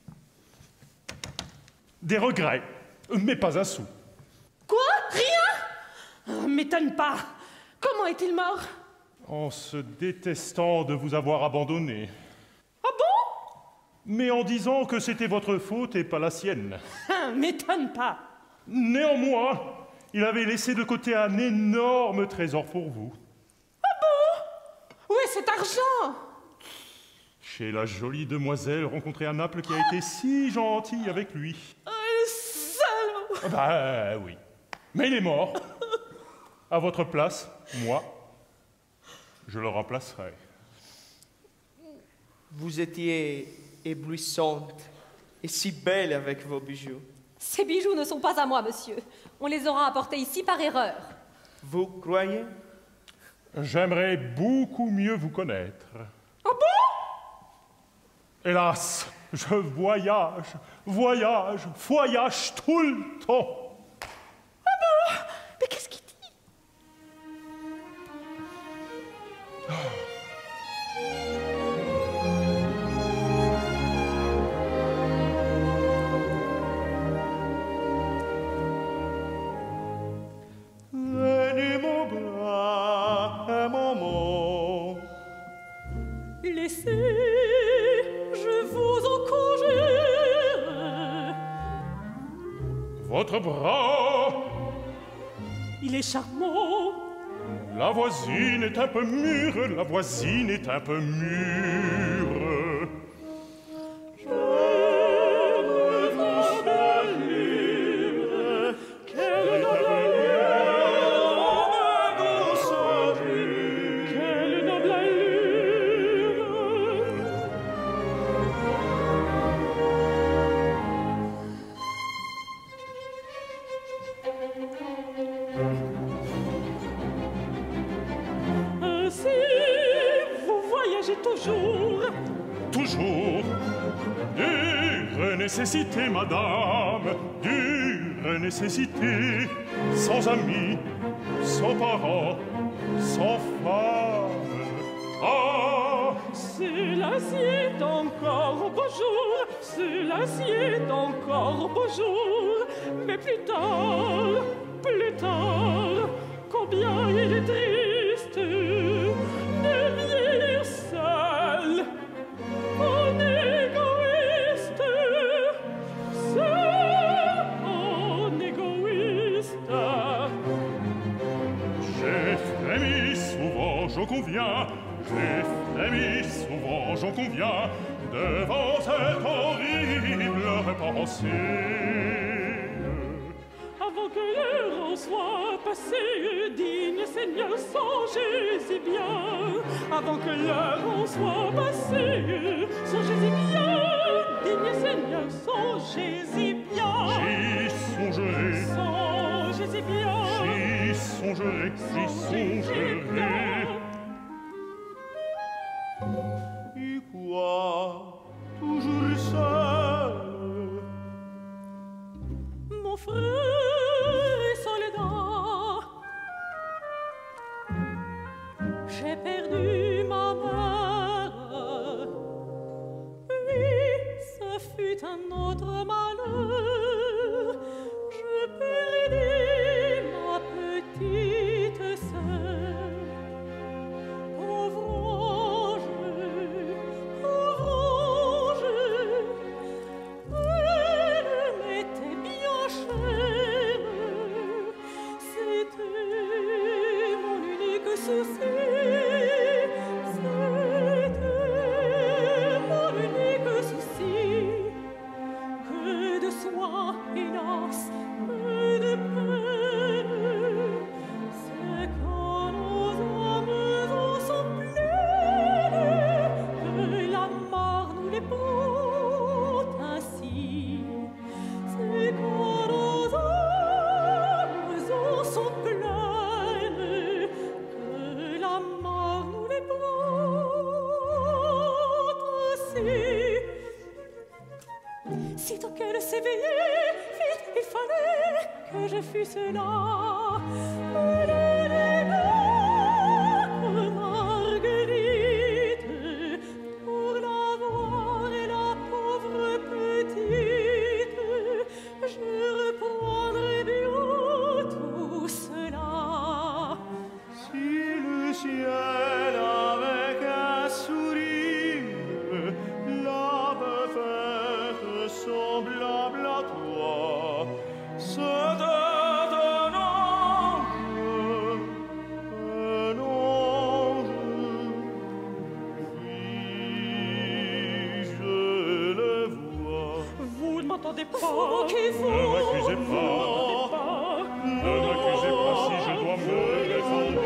Des regrets, mais pas un sou. Quoi? Rien? Oh, m'étonne pas. Comment est-il mort? En se détestant de vous avoir abandonné. Ah bon? Mais en disant que c'était votre faute et pas la sienne. M'étonne pas. Néanmoins, il avait laissé de côté un énorme trésor pour vous. Ah bon? Où est cet argent? Chez la jolie demoiselle rencontrée à Naples qui a été si gentille avec lui. Oh, le salaud! Ah bah oui. Mais il est mort. À votre place, moi, je le remplacerai. Vous étiez éblouissante et si belle avec vos bijoux. Ces bijoux ne sont pas à moi, monsieur. On les aura apportés ici par erreur. Vous croyez? J'aimerais beaucoup mieux vous connaître. Ah bon? Hélas, je voyage tout le temps. Ah bon? Mais qu'est-ce qu'il dit? Venez mon bras, un moment. Laissez, je vous en conjure. Votre bras. Il est charmant. La voisine est un peu mûre, la voisine est un peu mûre. Je me fâche d'allure, quelle noble allure, quelle noble allure. Ainsi, vous voyagez toujours nécessité, madame, dure nécessité, sans amis, sans parents, sans femme. Ah! Cela sied encore au beau jour, cela sied encore au beau jour, mais plus tard, combien il est triste de vieillir seul, en égoïste, seul en égoïste. J'ai frémi souvent, j'en conviens, j'ai frémi souvent, j'en conviens, devant cette horrible pensée. Avant que l'heure en soit passée, digne Seigneur, songez-y bien. Avant que l'heure en soit passée, songez-y bien. Digne Seigneur, songez-y bien. J'y songerai, Songez-y bien. j'y songerai, j'y songerai. Et quoi, toujours seul, Mon frère Soledad, j'ai perdu ma mère. Oui, ce fut un autre malheur. Je perdis ma petite sœur. Pauvre ange, elle m'était bien chère. C'était mon unique souci. C'était mon unique souci. Que de soins, hélas, que de peine. C'est quand nos âmes en sont pleines que la mort nous les porte ainsi. C'est quand nos âmes en sont pleines que la mort nous les porte ainsi. Sitôt qu'elle s'éveillait, vite il fallait que je fusse là. Elle négua que Marguerite, pour la voir et la pauvre petite, je reprendrai bien tout cela. si le ciel avec un sourire l'avait fait semblable à toi, c'était un ange, puis je le vois. Vous ne m'entendez pas. Ne m'accusez pas, ne m'accusez pas si je dois me défendre.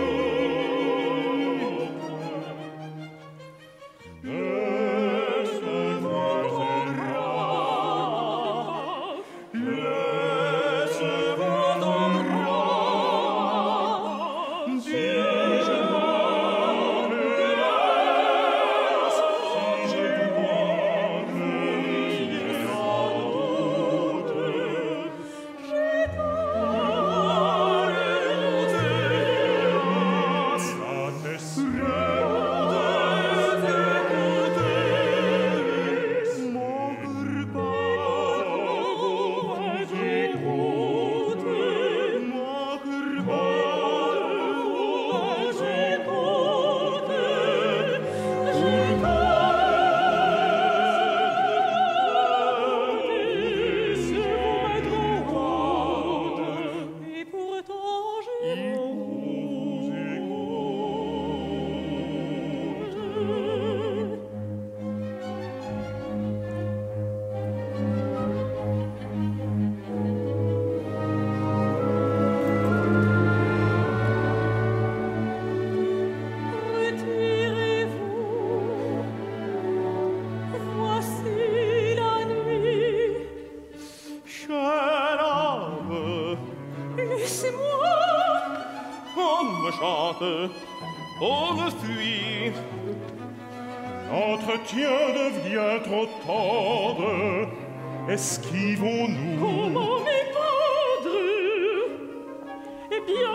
On me fuit. L'entretien devient trop tendre. esquivons-nous. Comment m'y prendre? Eh bien,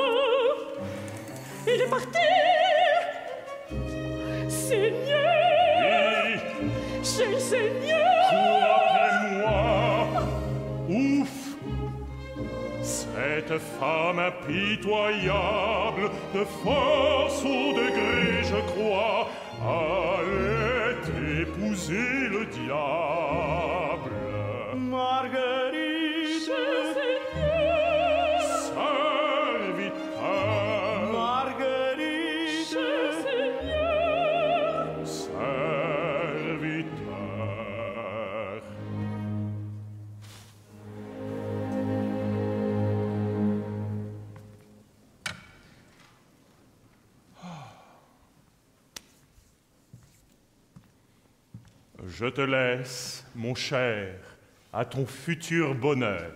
il est parti. Seigneur, chez le Seigneur. Cours après moi. Ouf! Cette femme impitoyable, de force au degré, je crois, allait épouser le diable. Marguerite, Seigneur, Serviteur, Marguerite, Seigneur. serviteur. Je te laisse, mon cher, à ton futur bonheur.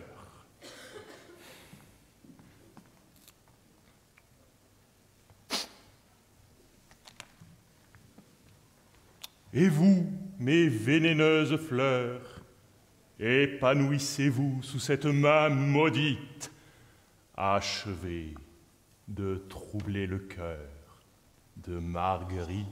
Et vous, mes vénéneuses fleurs, épanouissez-vous sous cette main maudite, achevez de troubler le cœur de Marguerite.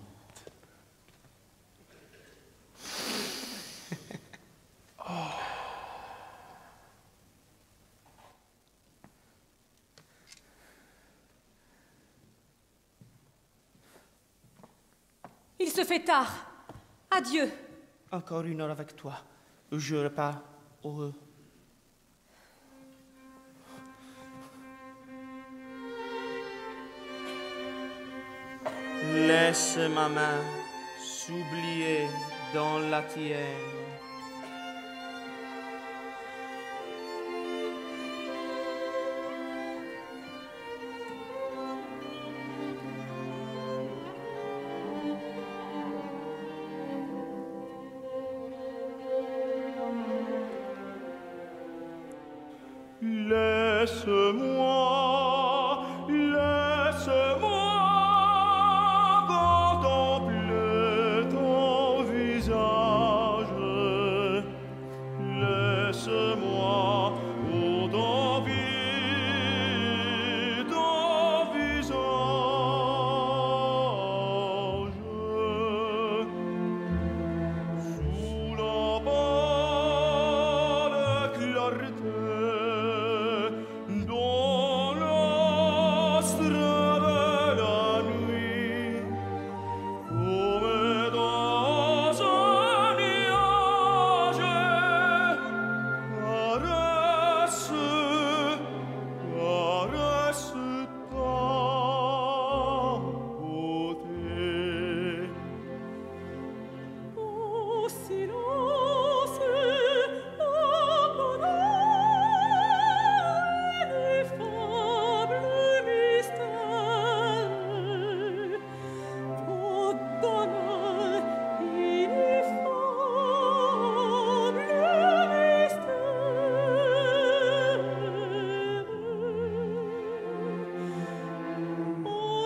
Il se fait tard. Adieu. encore une heure avec toi. Je repars heureux. Laisse ma main s'oublier dans la tienne. Laisse-moi, laisse-moi contempler ton visage. Laisse-moi contempler ton visage. Sous la pâle clarté dans l'astre de la nuit, comme dans un nuage, caresse, caresse ta beauté. Au silence abandonne les fables mystères. Au bonheur ineffable mystère.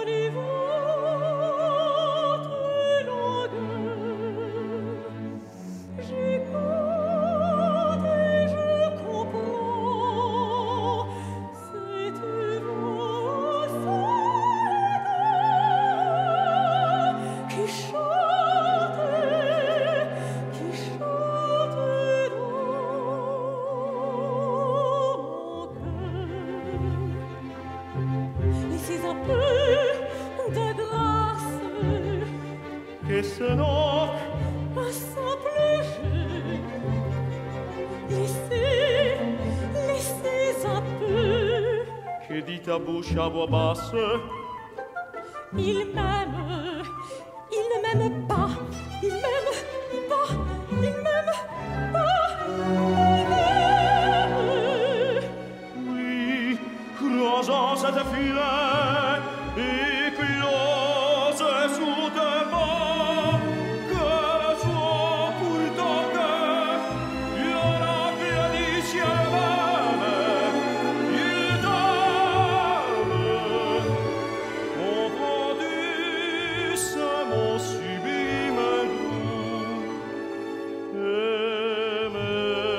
Enivrante langueur, j'écoute et je comprends cette voix solitaire qui chante dans mon cœur. Laissez un peu de grâce, Qu'est-ce donc? un simple jeu. Laissez un peu. Que dit ta bouche à voix basse? Il m'aime, il ne m'aime pas, il m'aime pas, il m'aime pas, il m'aime. Oui, croisant cette filet et close sous tes mains, que le soit pour ton cœur, l'oracle du ciel même, il t'aime. Comprends-tu, c'est mon sublime goût, aimer.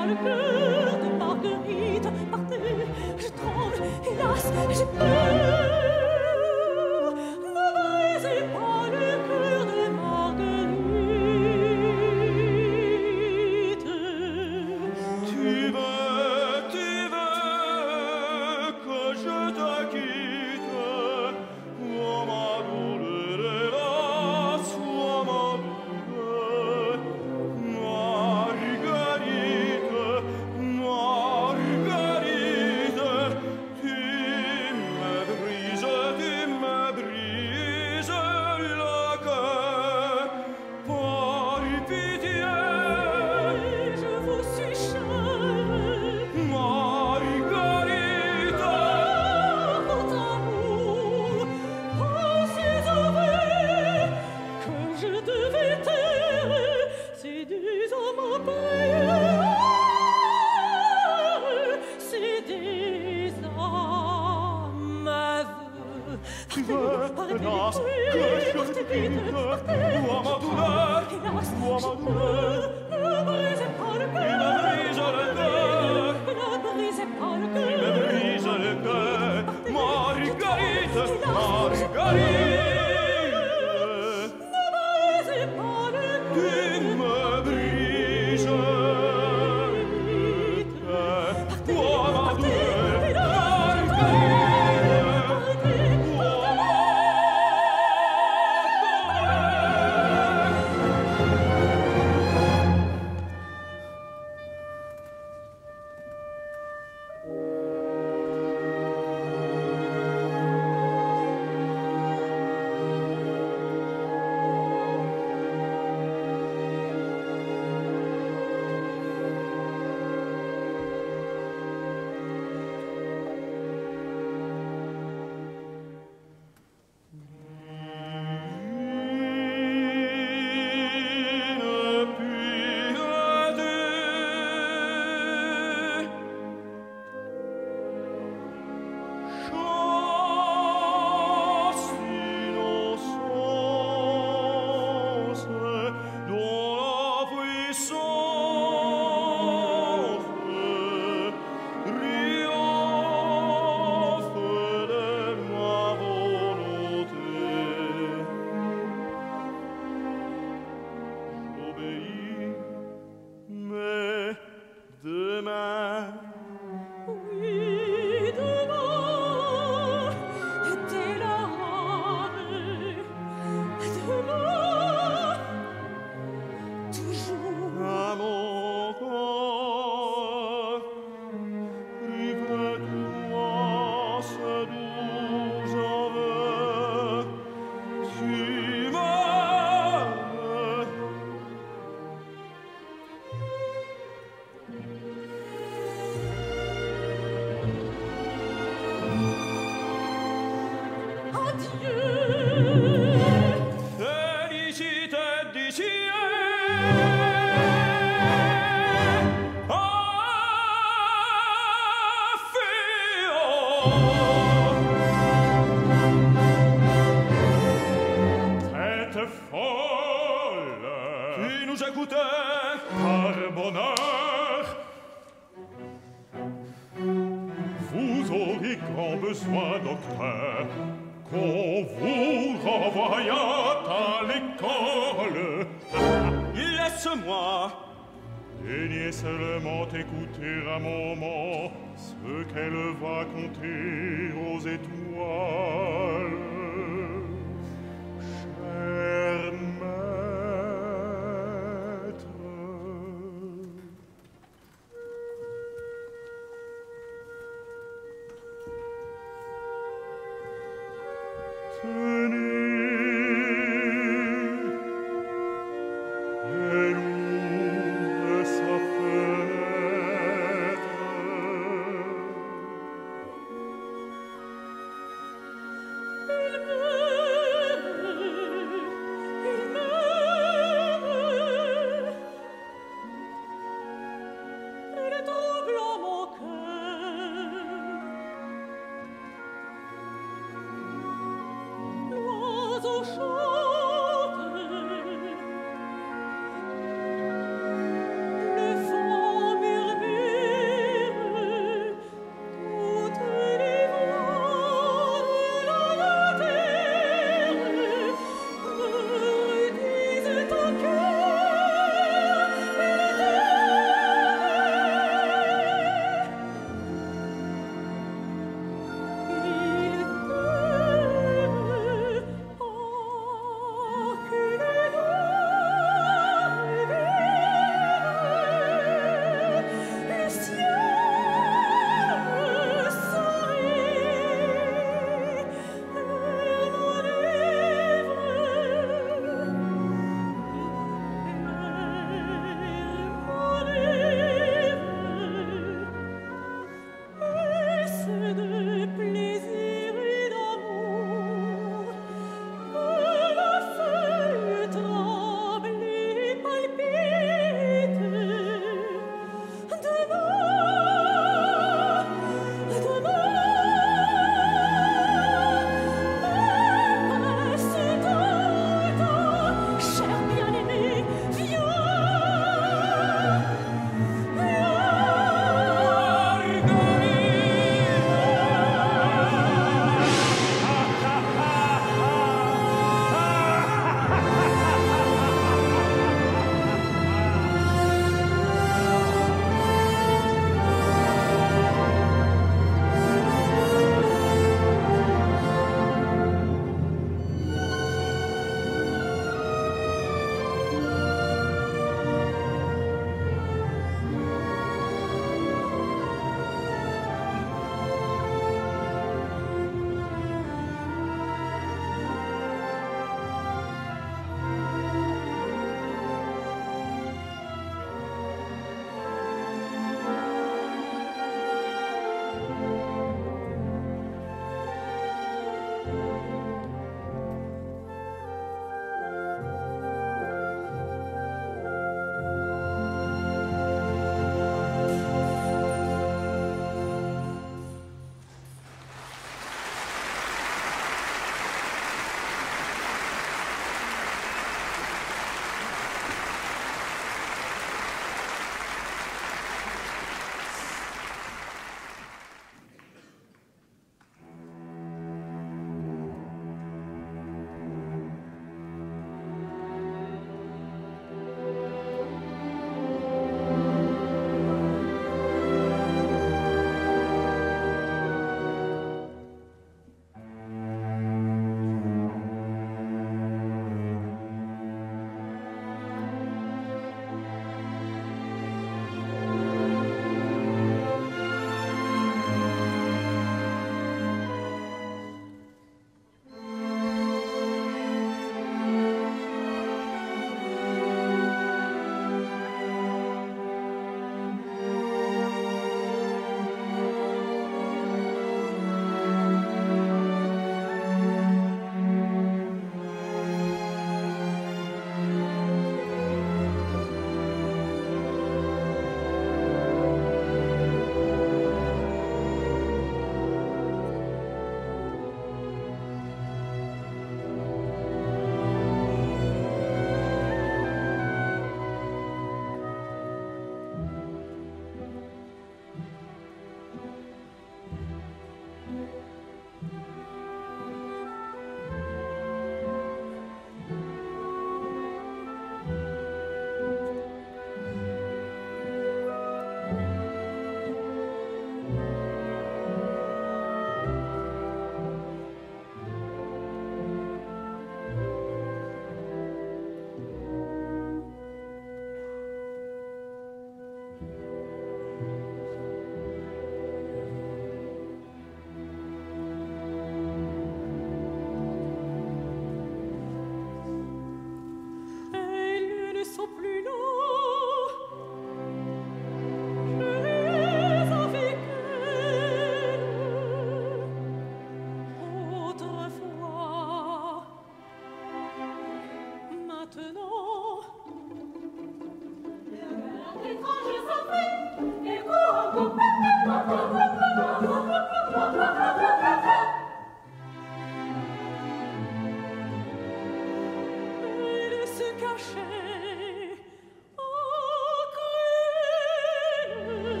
Elle se cachait en cruelle.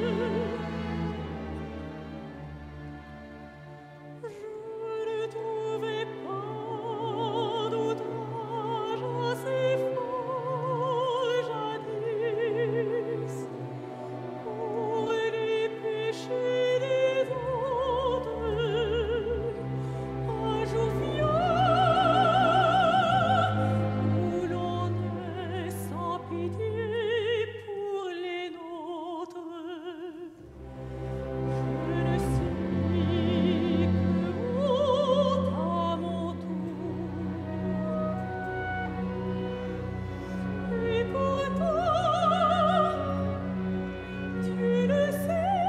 Je ne trouvais pas d'outrage assez fort jadis pour les péchés des autres. Un jour où l'on est sans pitié pour les nôtres. Je ne suis que honte à mon tour. Et pourtant, tu le sais,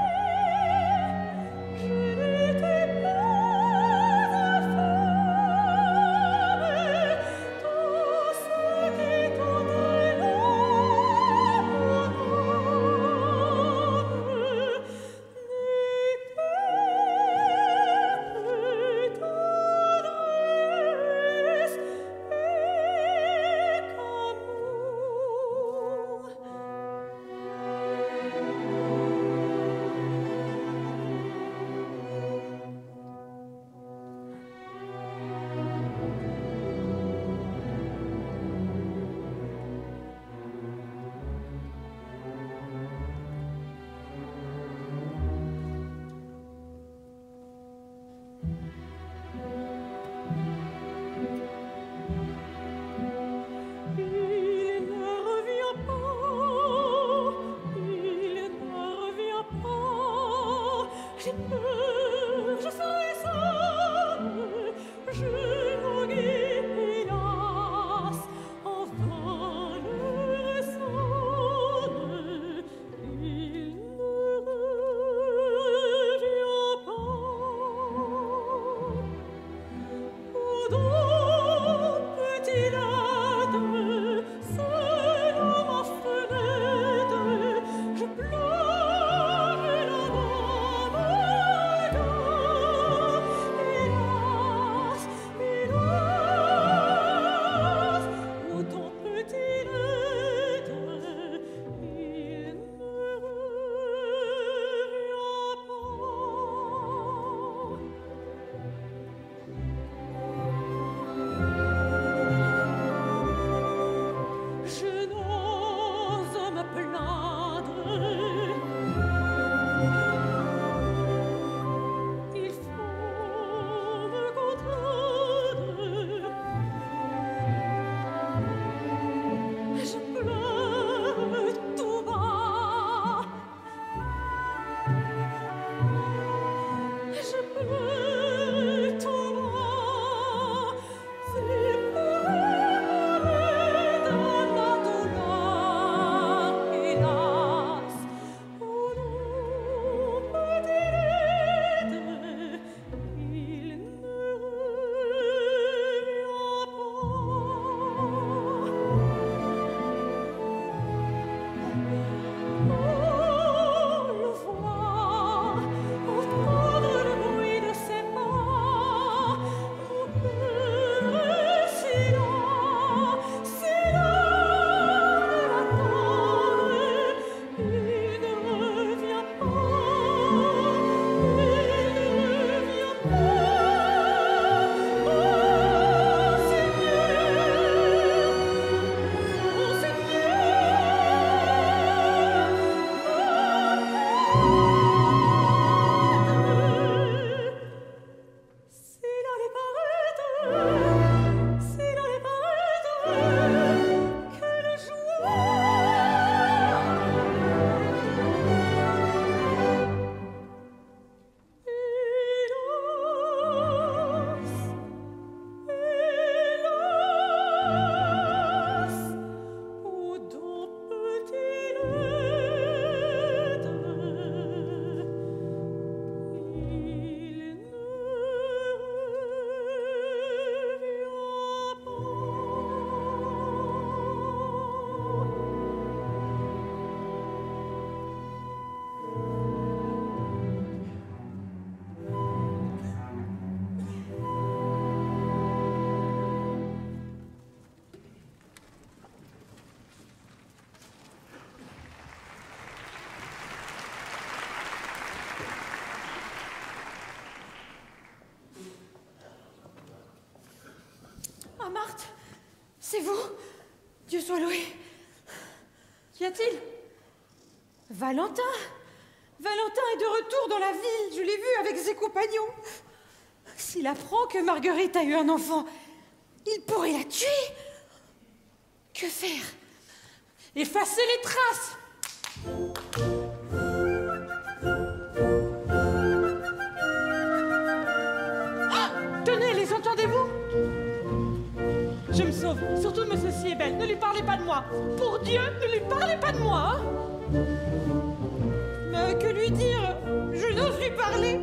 je n'étais pas infâme. Tout ce qui tentait mon âme n'était que tendresse et il ne revient pas, j'ai peur, je serai seule, je languis, hélas, enfin le sonne, il ne revient pas. Où peut-il être? Seul à ma fenêtre, je pleure la Ah, Marthe, c'est vous? Dieu soit loué. Qu'y a-t-il? Valentin! Valentin est de retour dans la ville, je l'ai vu avec ses compagnons. S'il apprend que Marguerite a eu un enfant, il pourrait la tuer. Que faire? Effacer les traces. Ah, tenez, les entendez-vous? Je me sauve, surtout monsieur Siebel, ne lui parlez pas de moi. Pour Dieu, ne lui parlez pas de moi. Hein? Mais que lui dire? Je n'ose lui parler.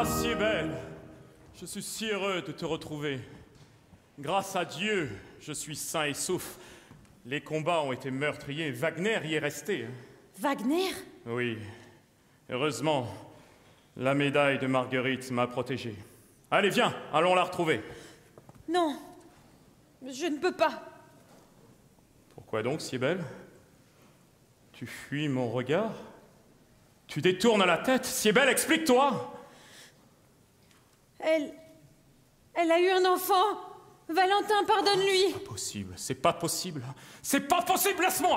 si belle. Je suis si heureux de te retrouver. Grâce à Dieu, je suis sain et sauf. Les combats ont été meurtriers. Wagner y est resté. Wagner? Oui. Heureusement, la médaille de Marguerite m'a protégé. Allez, viens, allons la retrouver. Non, je ne peux pas. Pourquoi donc, si belle? Tu fuis mon regard? Tu détournes la tête? Si belle, explique-toi! Elle a eu un enfant. Valentin, pardonne-lui. C'est pas possible, c'est pas possible. C'est pas possible, laisse-moi!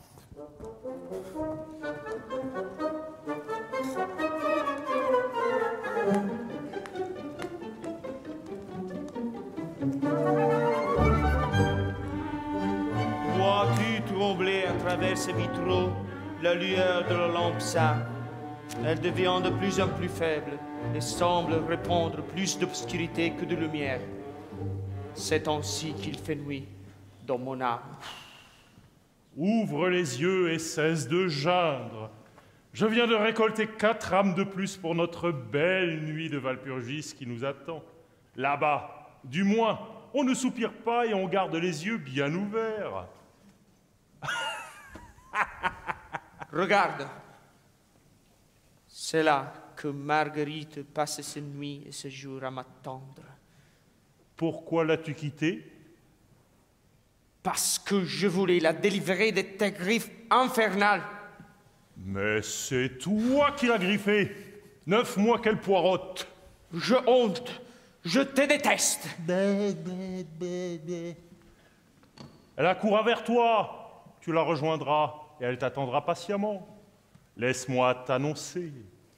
Vois-tu trembler à travers ces vitraux la lueur de la lampe sale? Elle devient de plus en plus faible et semble répandre plus d'obscurité que de lumière. C'est ainsi qu'il fait nuit dans mon âme. Ouvre les yeux et cesse de geindre. Je viens de récolter 4 âmes de plus pour notre belle nuit de Walpurgis qui nous attend. Là-bas, du moins, on ne soupire pas et on garde les yeux bien ouverts. Regarde. C'est là que Marguerite passe ses nuits et ses jours à m'attendre. Pourquoi l'as-tu quittée? Parce que je voulais la délivrer de tes griffes infernales. Mais c'est toi qui l'as griffée. 9 mois qu'elle poirote. Je honte. Je te déteste. Elle accourra vers toi. Tu la rejoindras et elle t'attendra patiemment. Laisse-moi t'annoncer.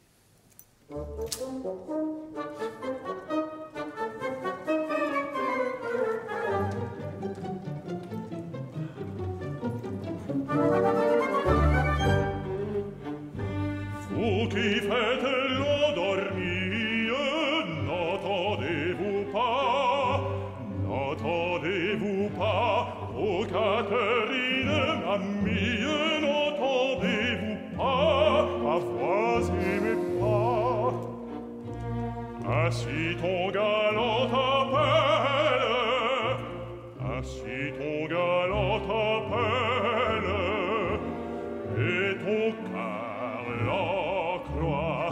Vous qui faites l'endormie, n'entendez-vous pas, ô Catherine, mamie, n'entendez-vous pas ma voix et mes pas? Ainsi ton galant t'appelle, ainsi ton galant t'appelle, et ton cœur l'encroît.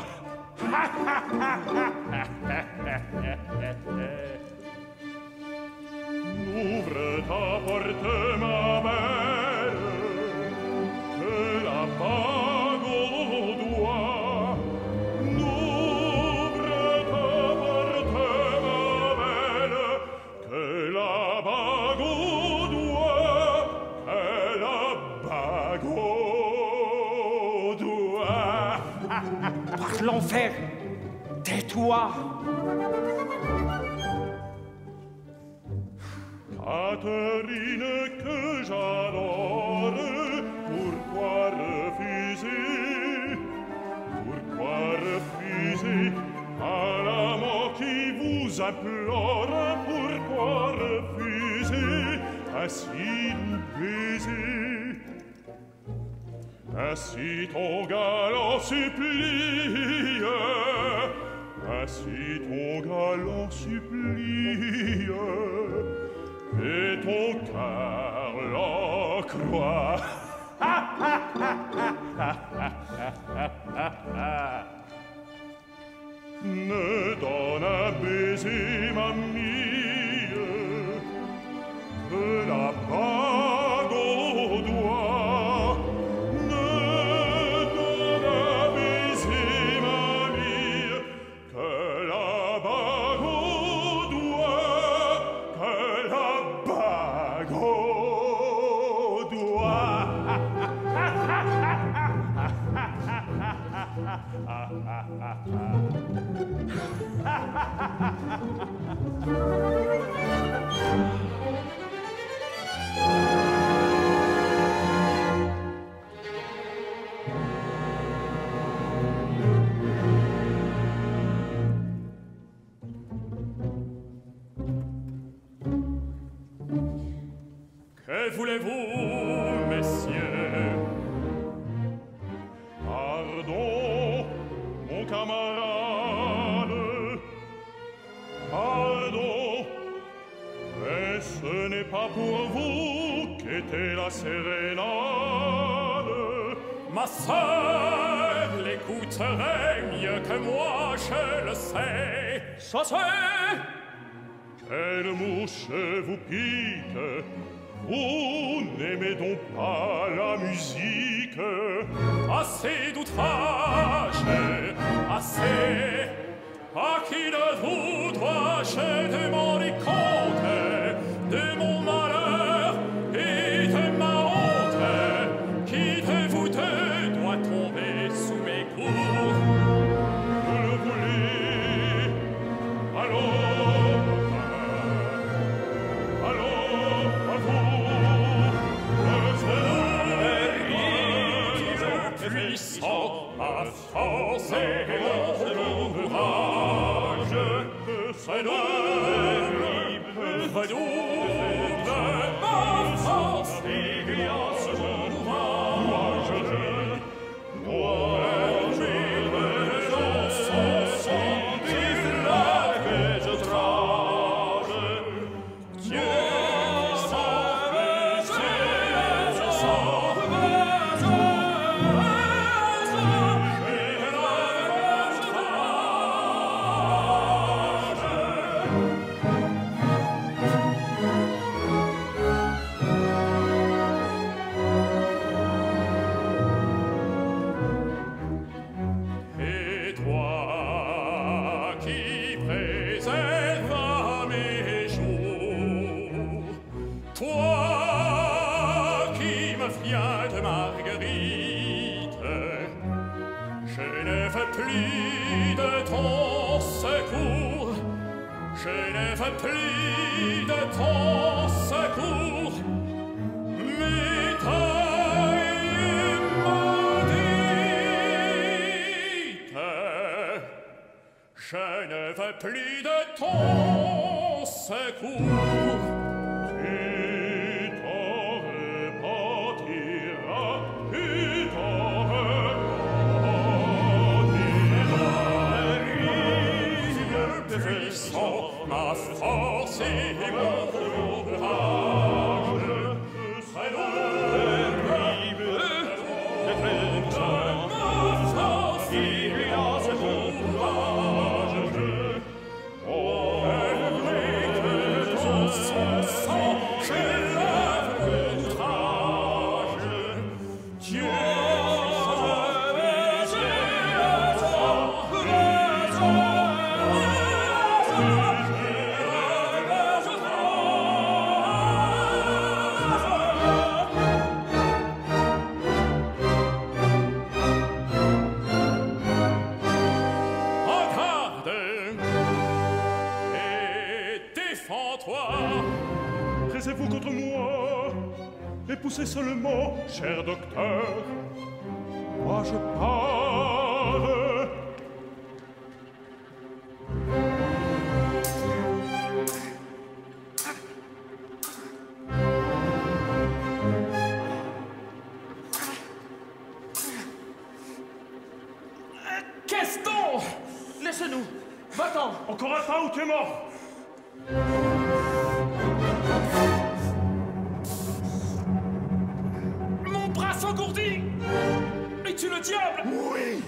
Ouvre ta porte, ma belle, que la bague au doigt. Ouvre ta porte, ma belle, que la bague au doigt, que la bague au doigt. Par l'enfer, tais-toi. Catherine que j'adore, pourquoi refuser? Pourquoi refuser à l'amant qui vous implore? Pourquoi refuser ainsi nous baiser? Ainsi ton galant supplie, ainsi ton galant supplie, et ton cœur l'en croit. Ne donne un baiser, mamie, que la bague au doigt. Ne donne un baiser, mamie, que la bague au doigt, que la bague au doigt. Que voulez-vous, messieurs? Pardon, mon camarade, pas pour vous qu'était la sérénade. Ma sœur l'écouterait mieux que moi, je le sais. Ça c'est. Quelle mouche vous pique? Vous n'aimez donc pas la musique? Assez d'outrage, assez. À qui de vous dois-je demander compte de mon malheur et de ma honte? Qui de vous deux doit tomber sous mes coups? Vous le voulez? Allons, à vous, le puissant, ma force et mon courage, c'est redouble ma force et grâce mon courage. Moi, je dans son sang du lac que je trage. Dieu plus de ton secours, je ne veux plus de ton secours, mais taille maudite, je ne veux plus de ton secours. Tu t'en repartiras, tu t'en puissant, ma force et mon courage, c'est l'horrible, ma force et mon courage. Oh, que ton sang, je lave l'outrage. Dieu, dressez-vous contre moi et poussez seulement, cher docteur. Moi je parle. Qu'est-ce donc? Laisse-nous. Va-t'en. Encore un pas ou tu es mort. Mon bras s'engourdit. Es-tu le diable? Oui.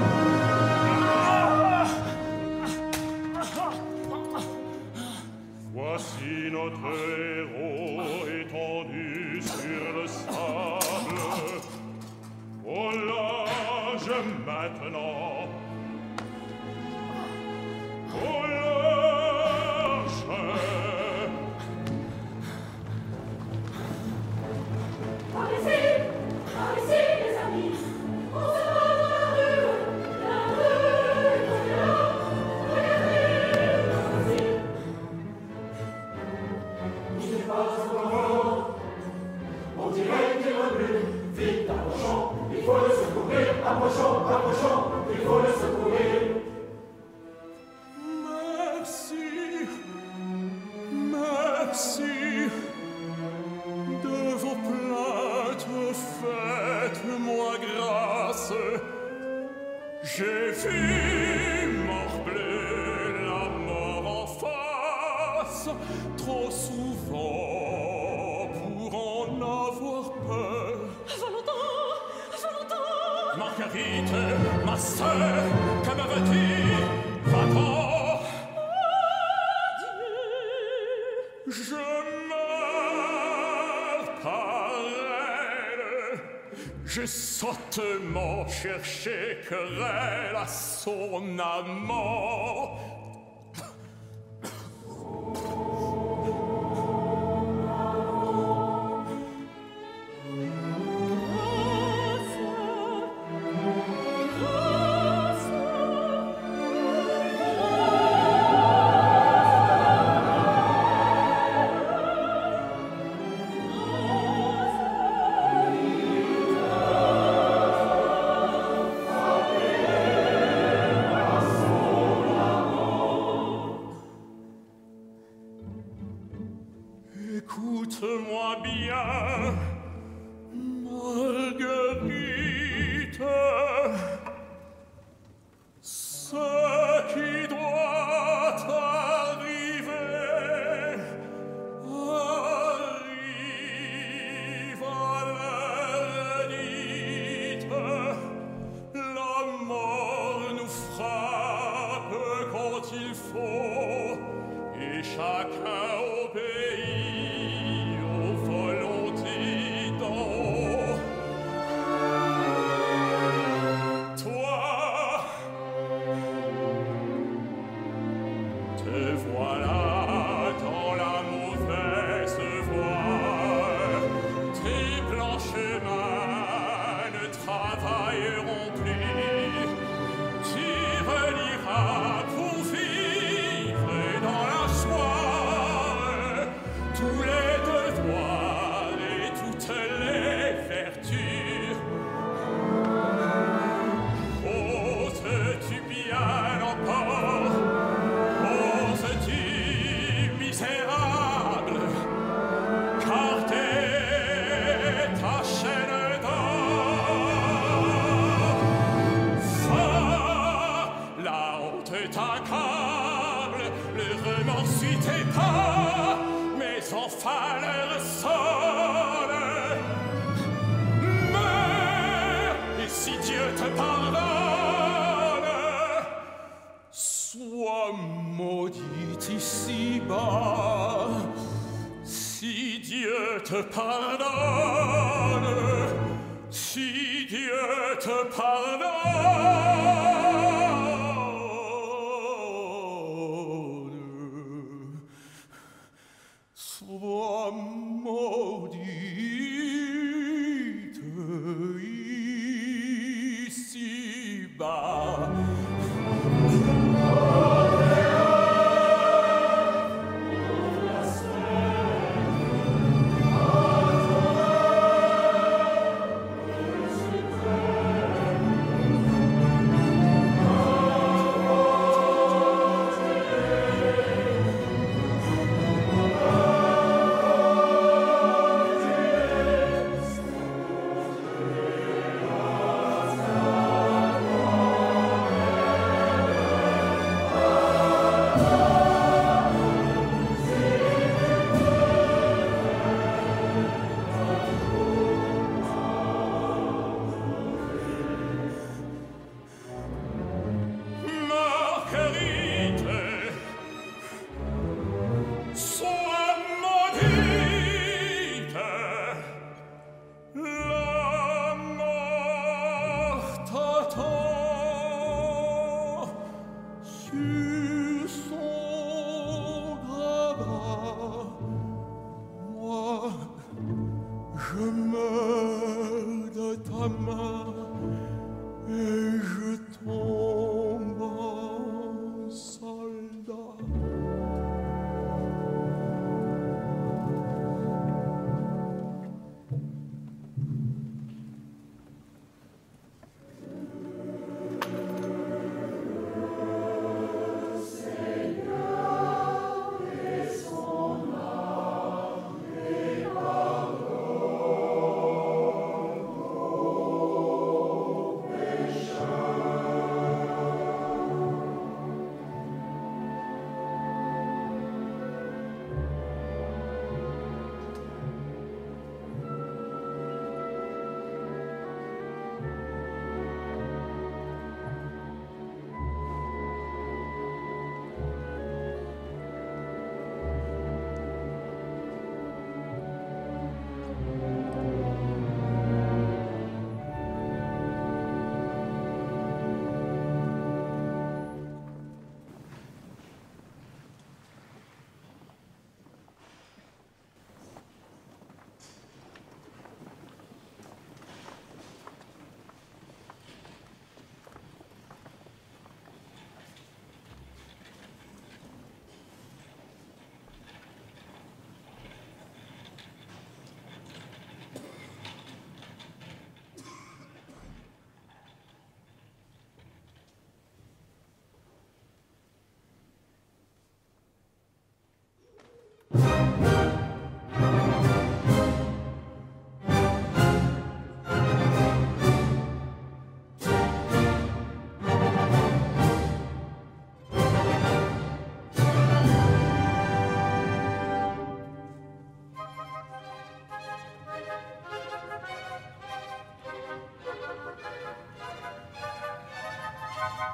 Voici notre héros étendu sur le sable. Au large maintenant. Au large. Par ici, les amis, on se bat dans la rue, on est là, regardez, voici. Il n'est pas encore, on dirait qu'il remue, vite, approchons, il faut le secourir, approchons, approchons, il faut le secourir. merci, merci. De vos plaintes, faites-moi grâce. J'ai vu, morbleu, la mort en face, trop souvent. vite, ma sœur, que me veux-tu? Va-t'en. Adieu. Je meurs par elle. J'ai sottement cherché querelle à son amant. Écoute-moi bien, Marguerite, ce qui doit arriver arrive à l'heure dite. La mort nous frappe quand il faut, et chacun obéit aux volontés d'en haut. Toi, te voilà dans la mauvaise voie. Tes blanches mains ne travailleront plus. Tu relieras pour vivre dans la joie tous les devoirs et toutes les vertus. Oses-tu bien encore? Oses-tu, misérable? Car t'es ta chaîne d'or. La honte t'accable, le remords suit tes pas, mais enfin l'heure sonne. Meurs, et si Dieu te pardonne, sois maudite ici-bas. Si Dieu te pardonne, si Dieu te pardonne, sois maudite ici-bas.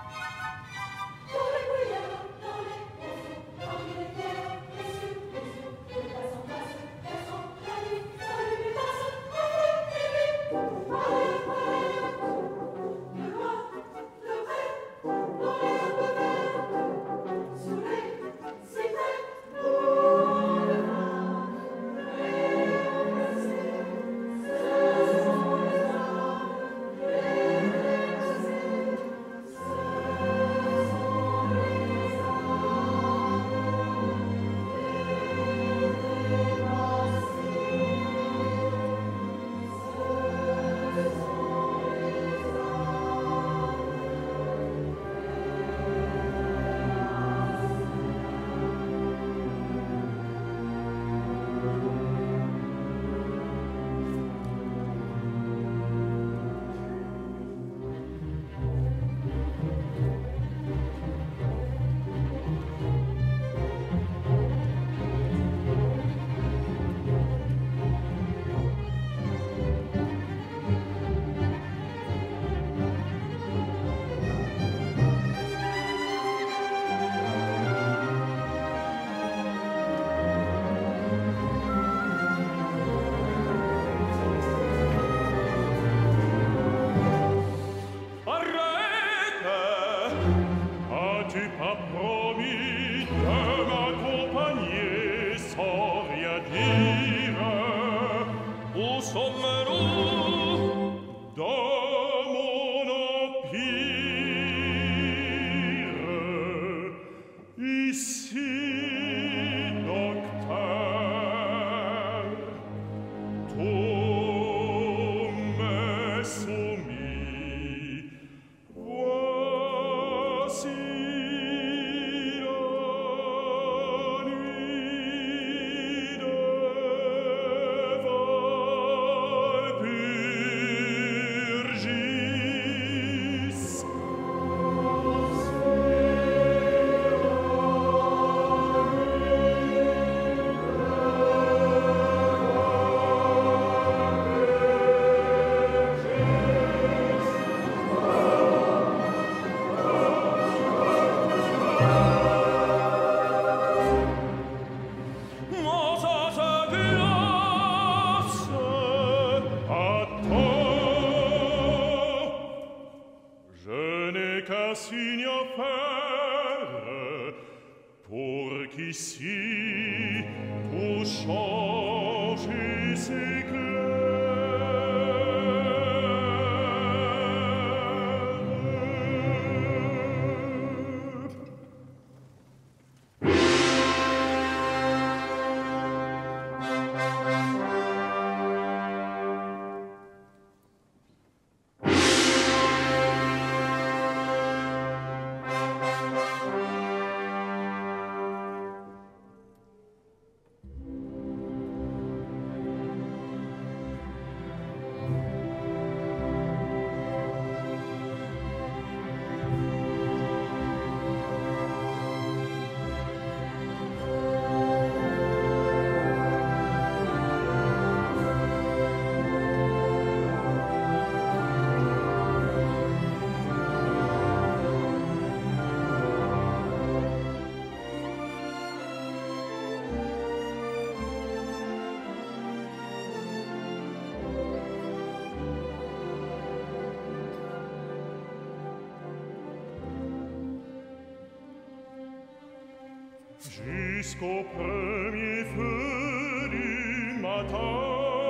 Jusqu'au premier feu du matin,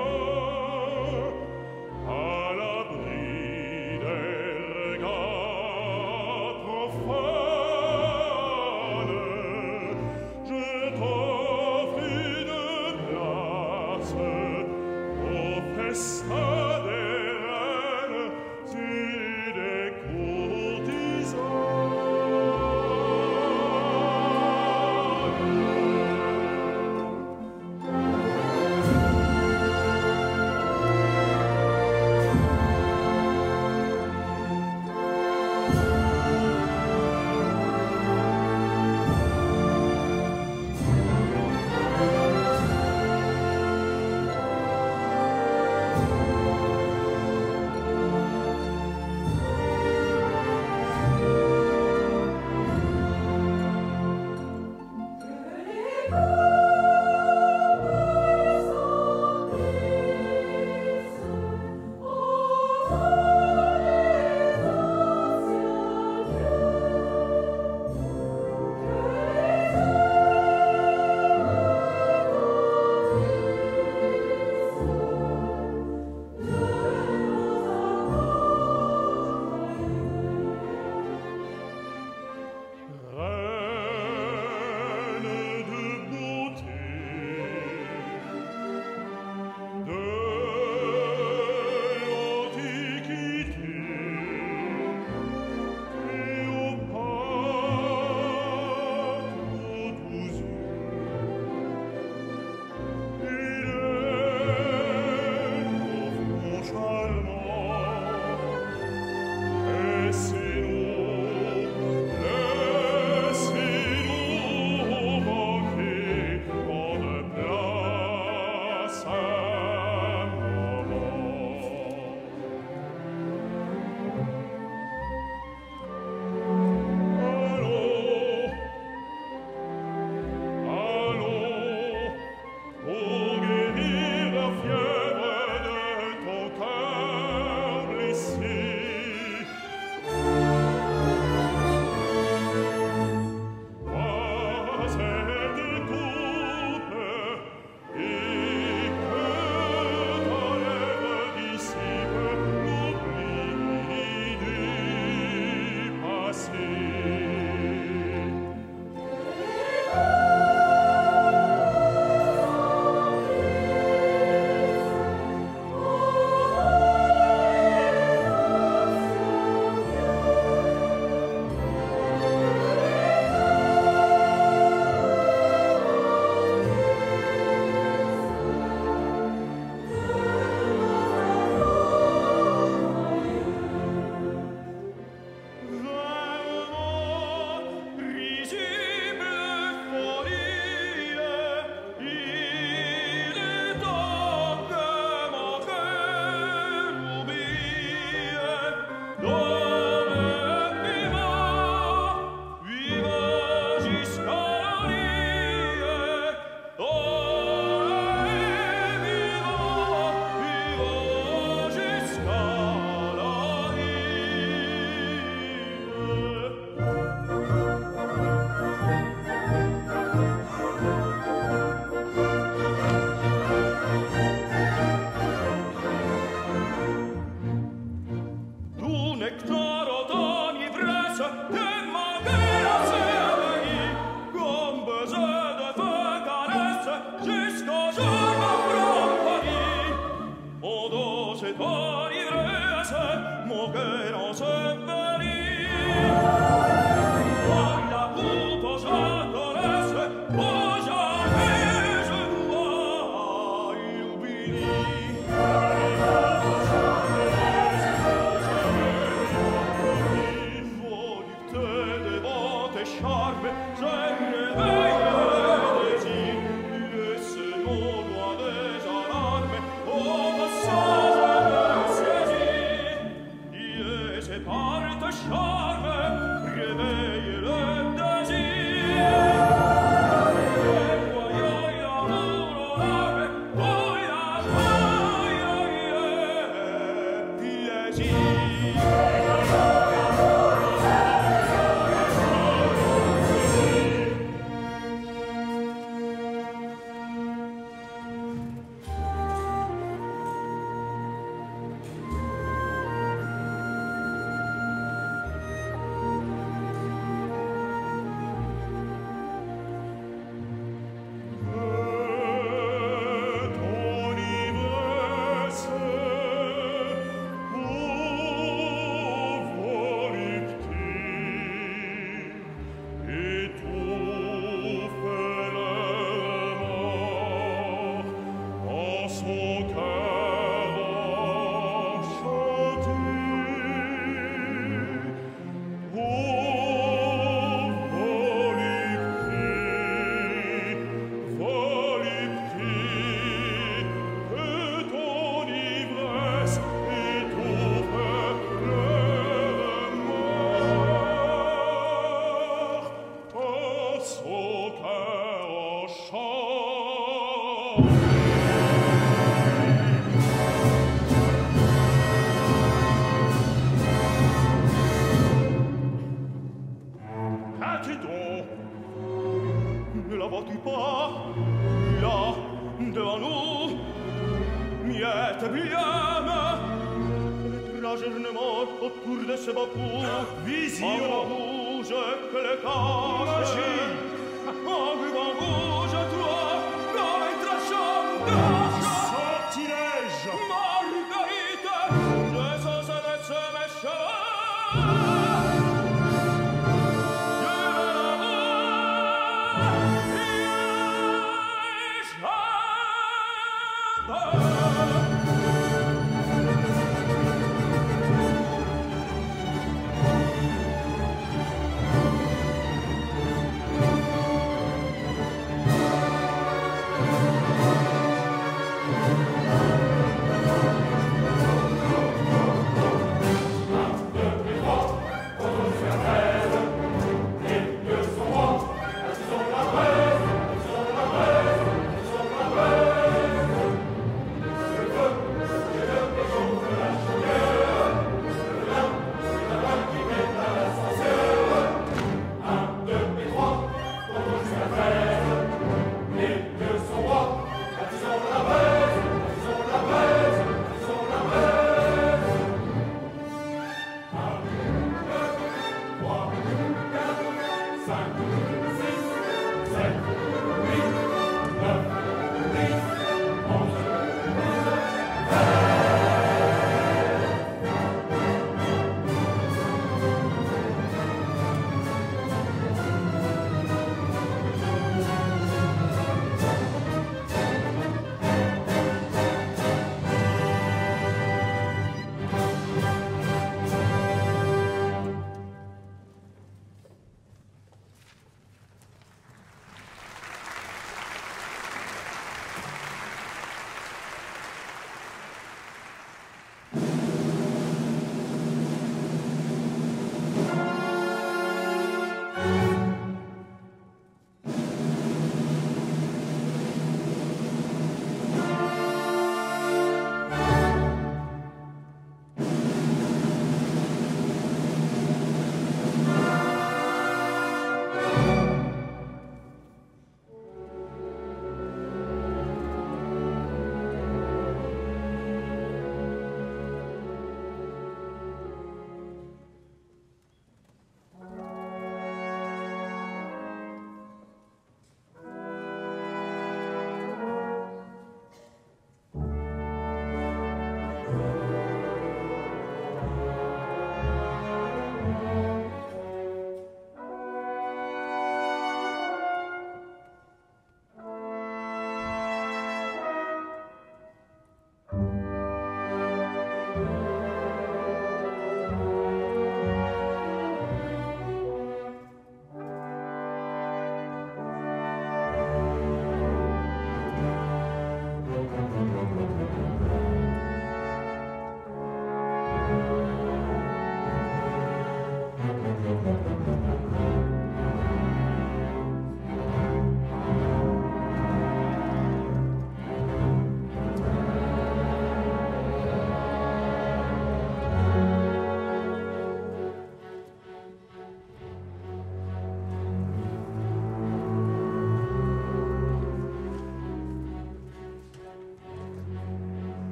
à l'abri des regards profanes, je t'offre une place au festin des reines et des courtisans.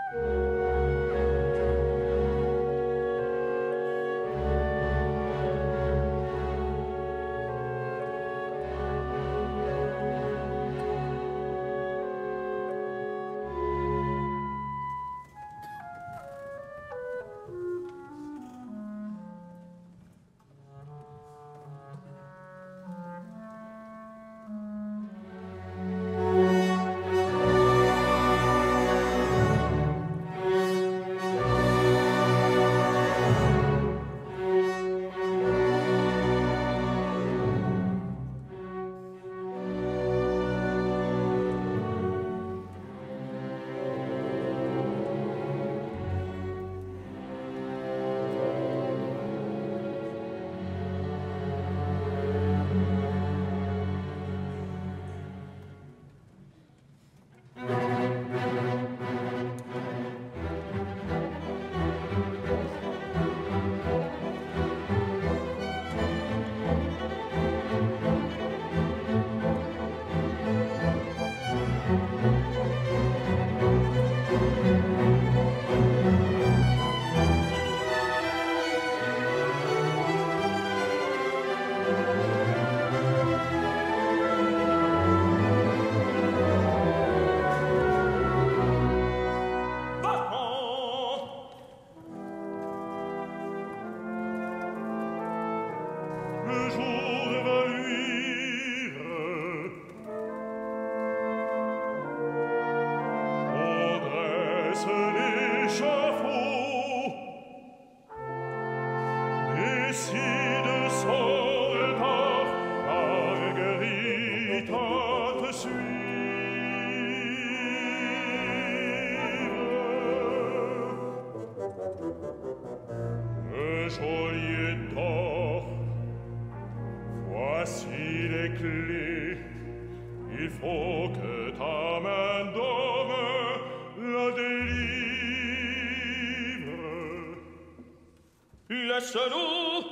Laisse-nous.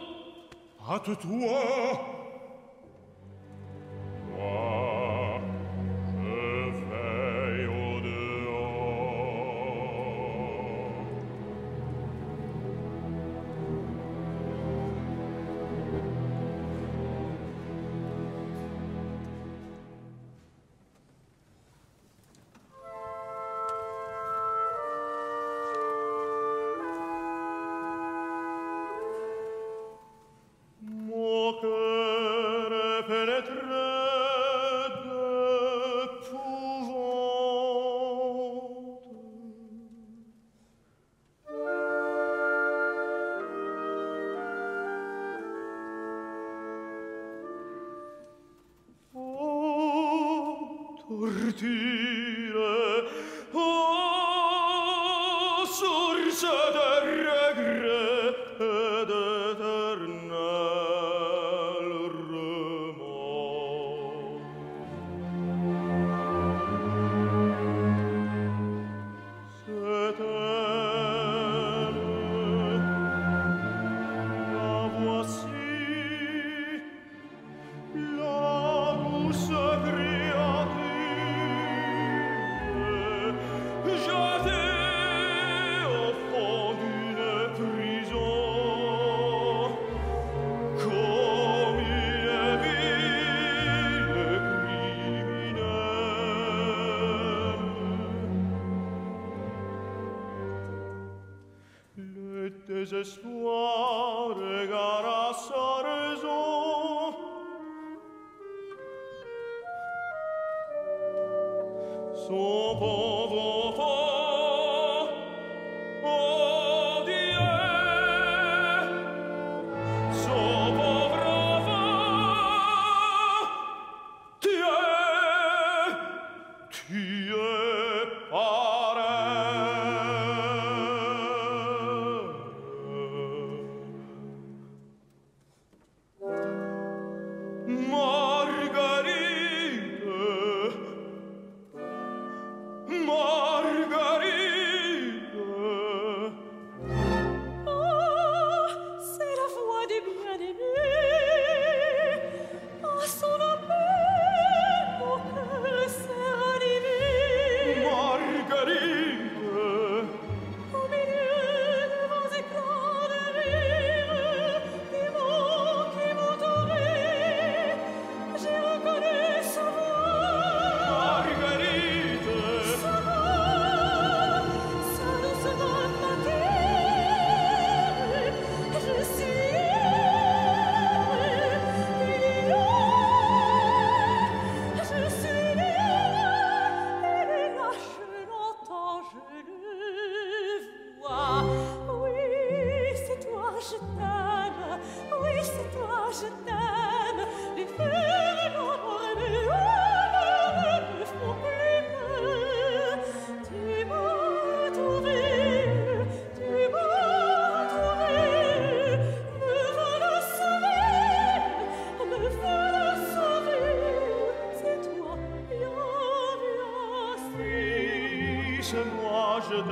Hâte-toi. Moi, je veille au dehors. Mon cœur est pénétré d'épouvante. Oh, torture, oh, source de regret et d'éternel remords. C'est elle, la voici, la douce créature, jetée au fond d'une prison, comme une ville criminelle. Le désespoir égara sa raison. Son pauvre enfant, oh Dieu, son pauvre enfant, tué par elle.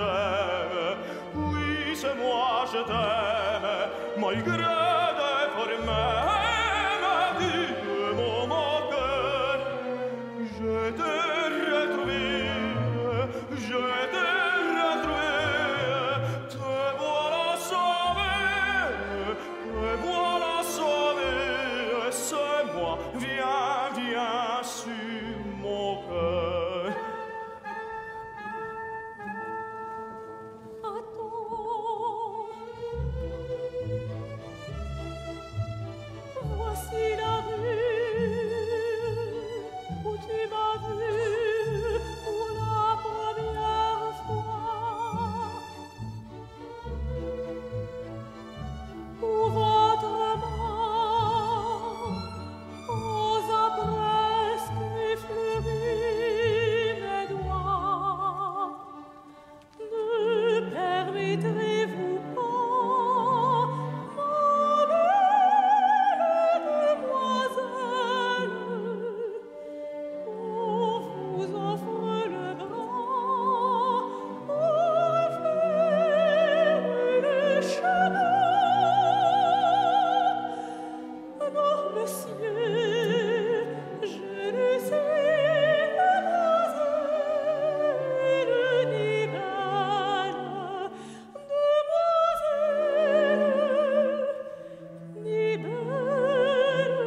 t'aime. Oui, c'est moi, je t'aime, malgré des formes même. Dis-le, mon cœur, je t'ai retrouvé, je t'ai retrouvé. Te voilà sauvé, te voilà sauvé. C'est moi, viens, viens sur mon cœur. Voici la rue où tu m'as vu pour la première fois. Où votre main osa presque effleurer mes doigts. Ne permettrez-vous pas, ma belle demoiselle, qu'on vous offre le bras pour faire le chemin? Non, monsieur, je ne sais, mademoiselle, ni belle, demoiselle, ni belle.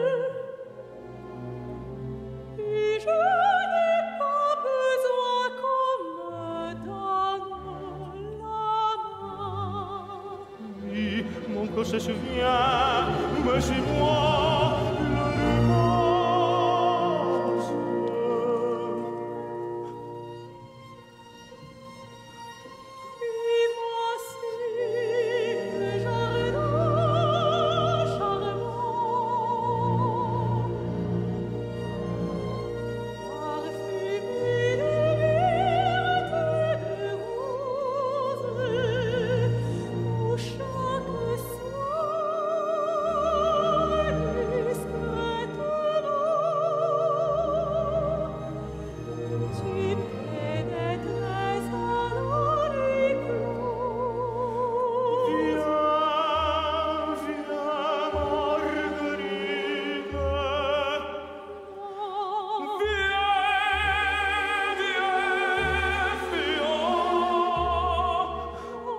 Et je n'ai pas besoin qu'on me donne la main. Oui, mon corps se souvient, mais c'est moi le repasse. Et voici le jardin charmant, parfumé de myrte et de roses, où chaque soir discrètement tu pénétrais dans les clos. Viens, viens, Marguerite. Viens, viens, viens.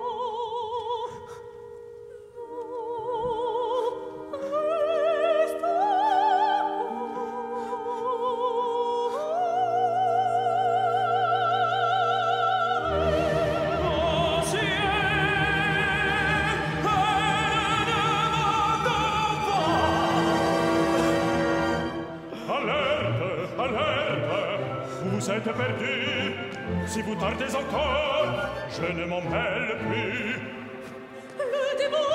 Alerte, alerte, vous êtes perdu. Si vous tardez encore, je ne m'en mêle plus. Le démon,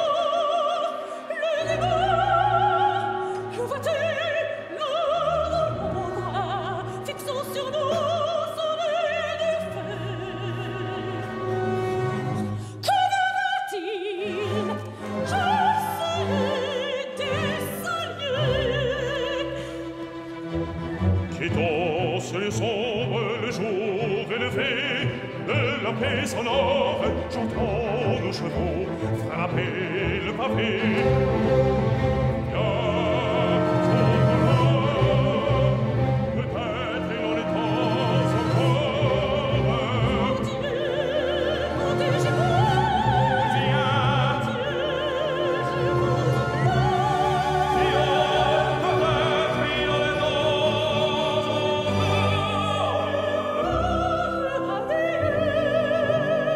vois-tu l'ombre fixant sur nous son œil de feu? Que devint-il? Je serai désolé. Quittons ce sombre le jour élevé, de la paix sonore, j'entends nos chevaux frapper le pavé. Viens, sombre, peut-être il en est temps encore. Protégez-moi.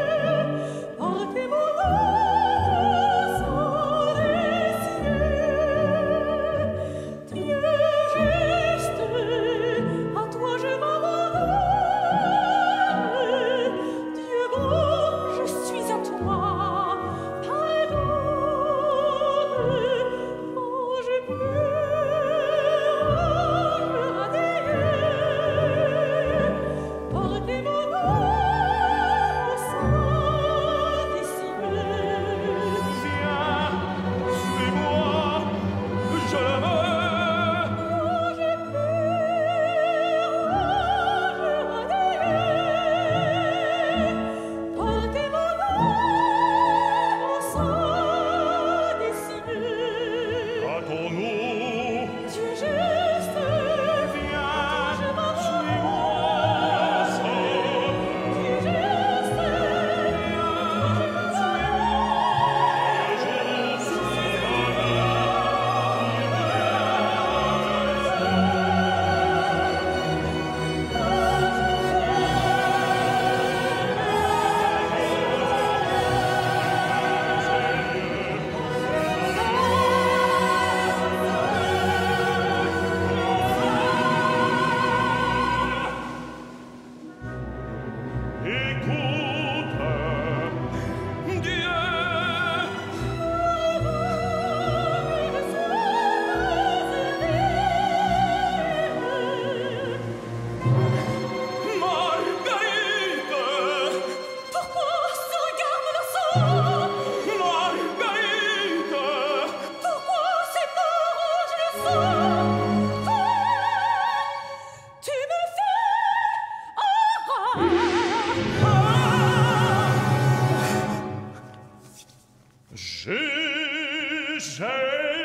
Portez mon âme sans les cieux. J'ai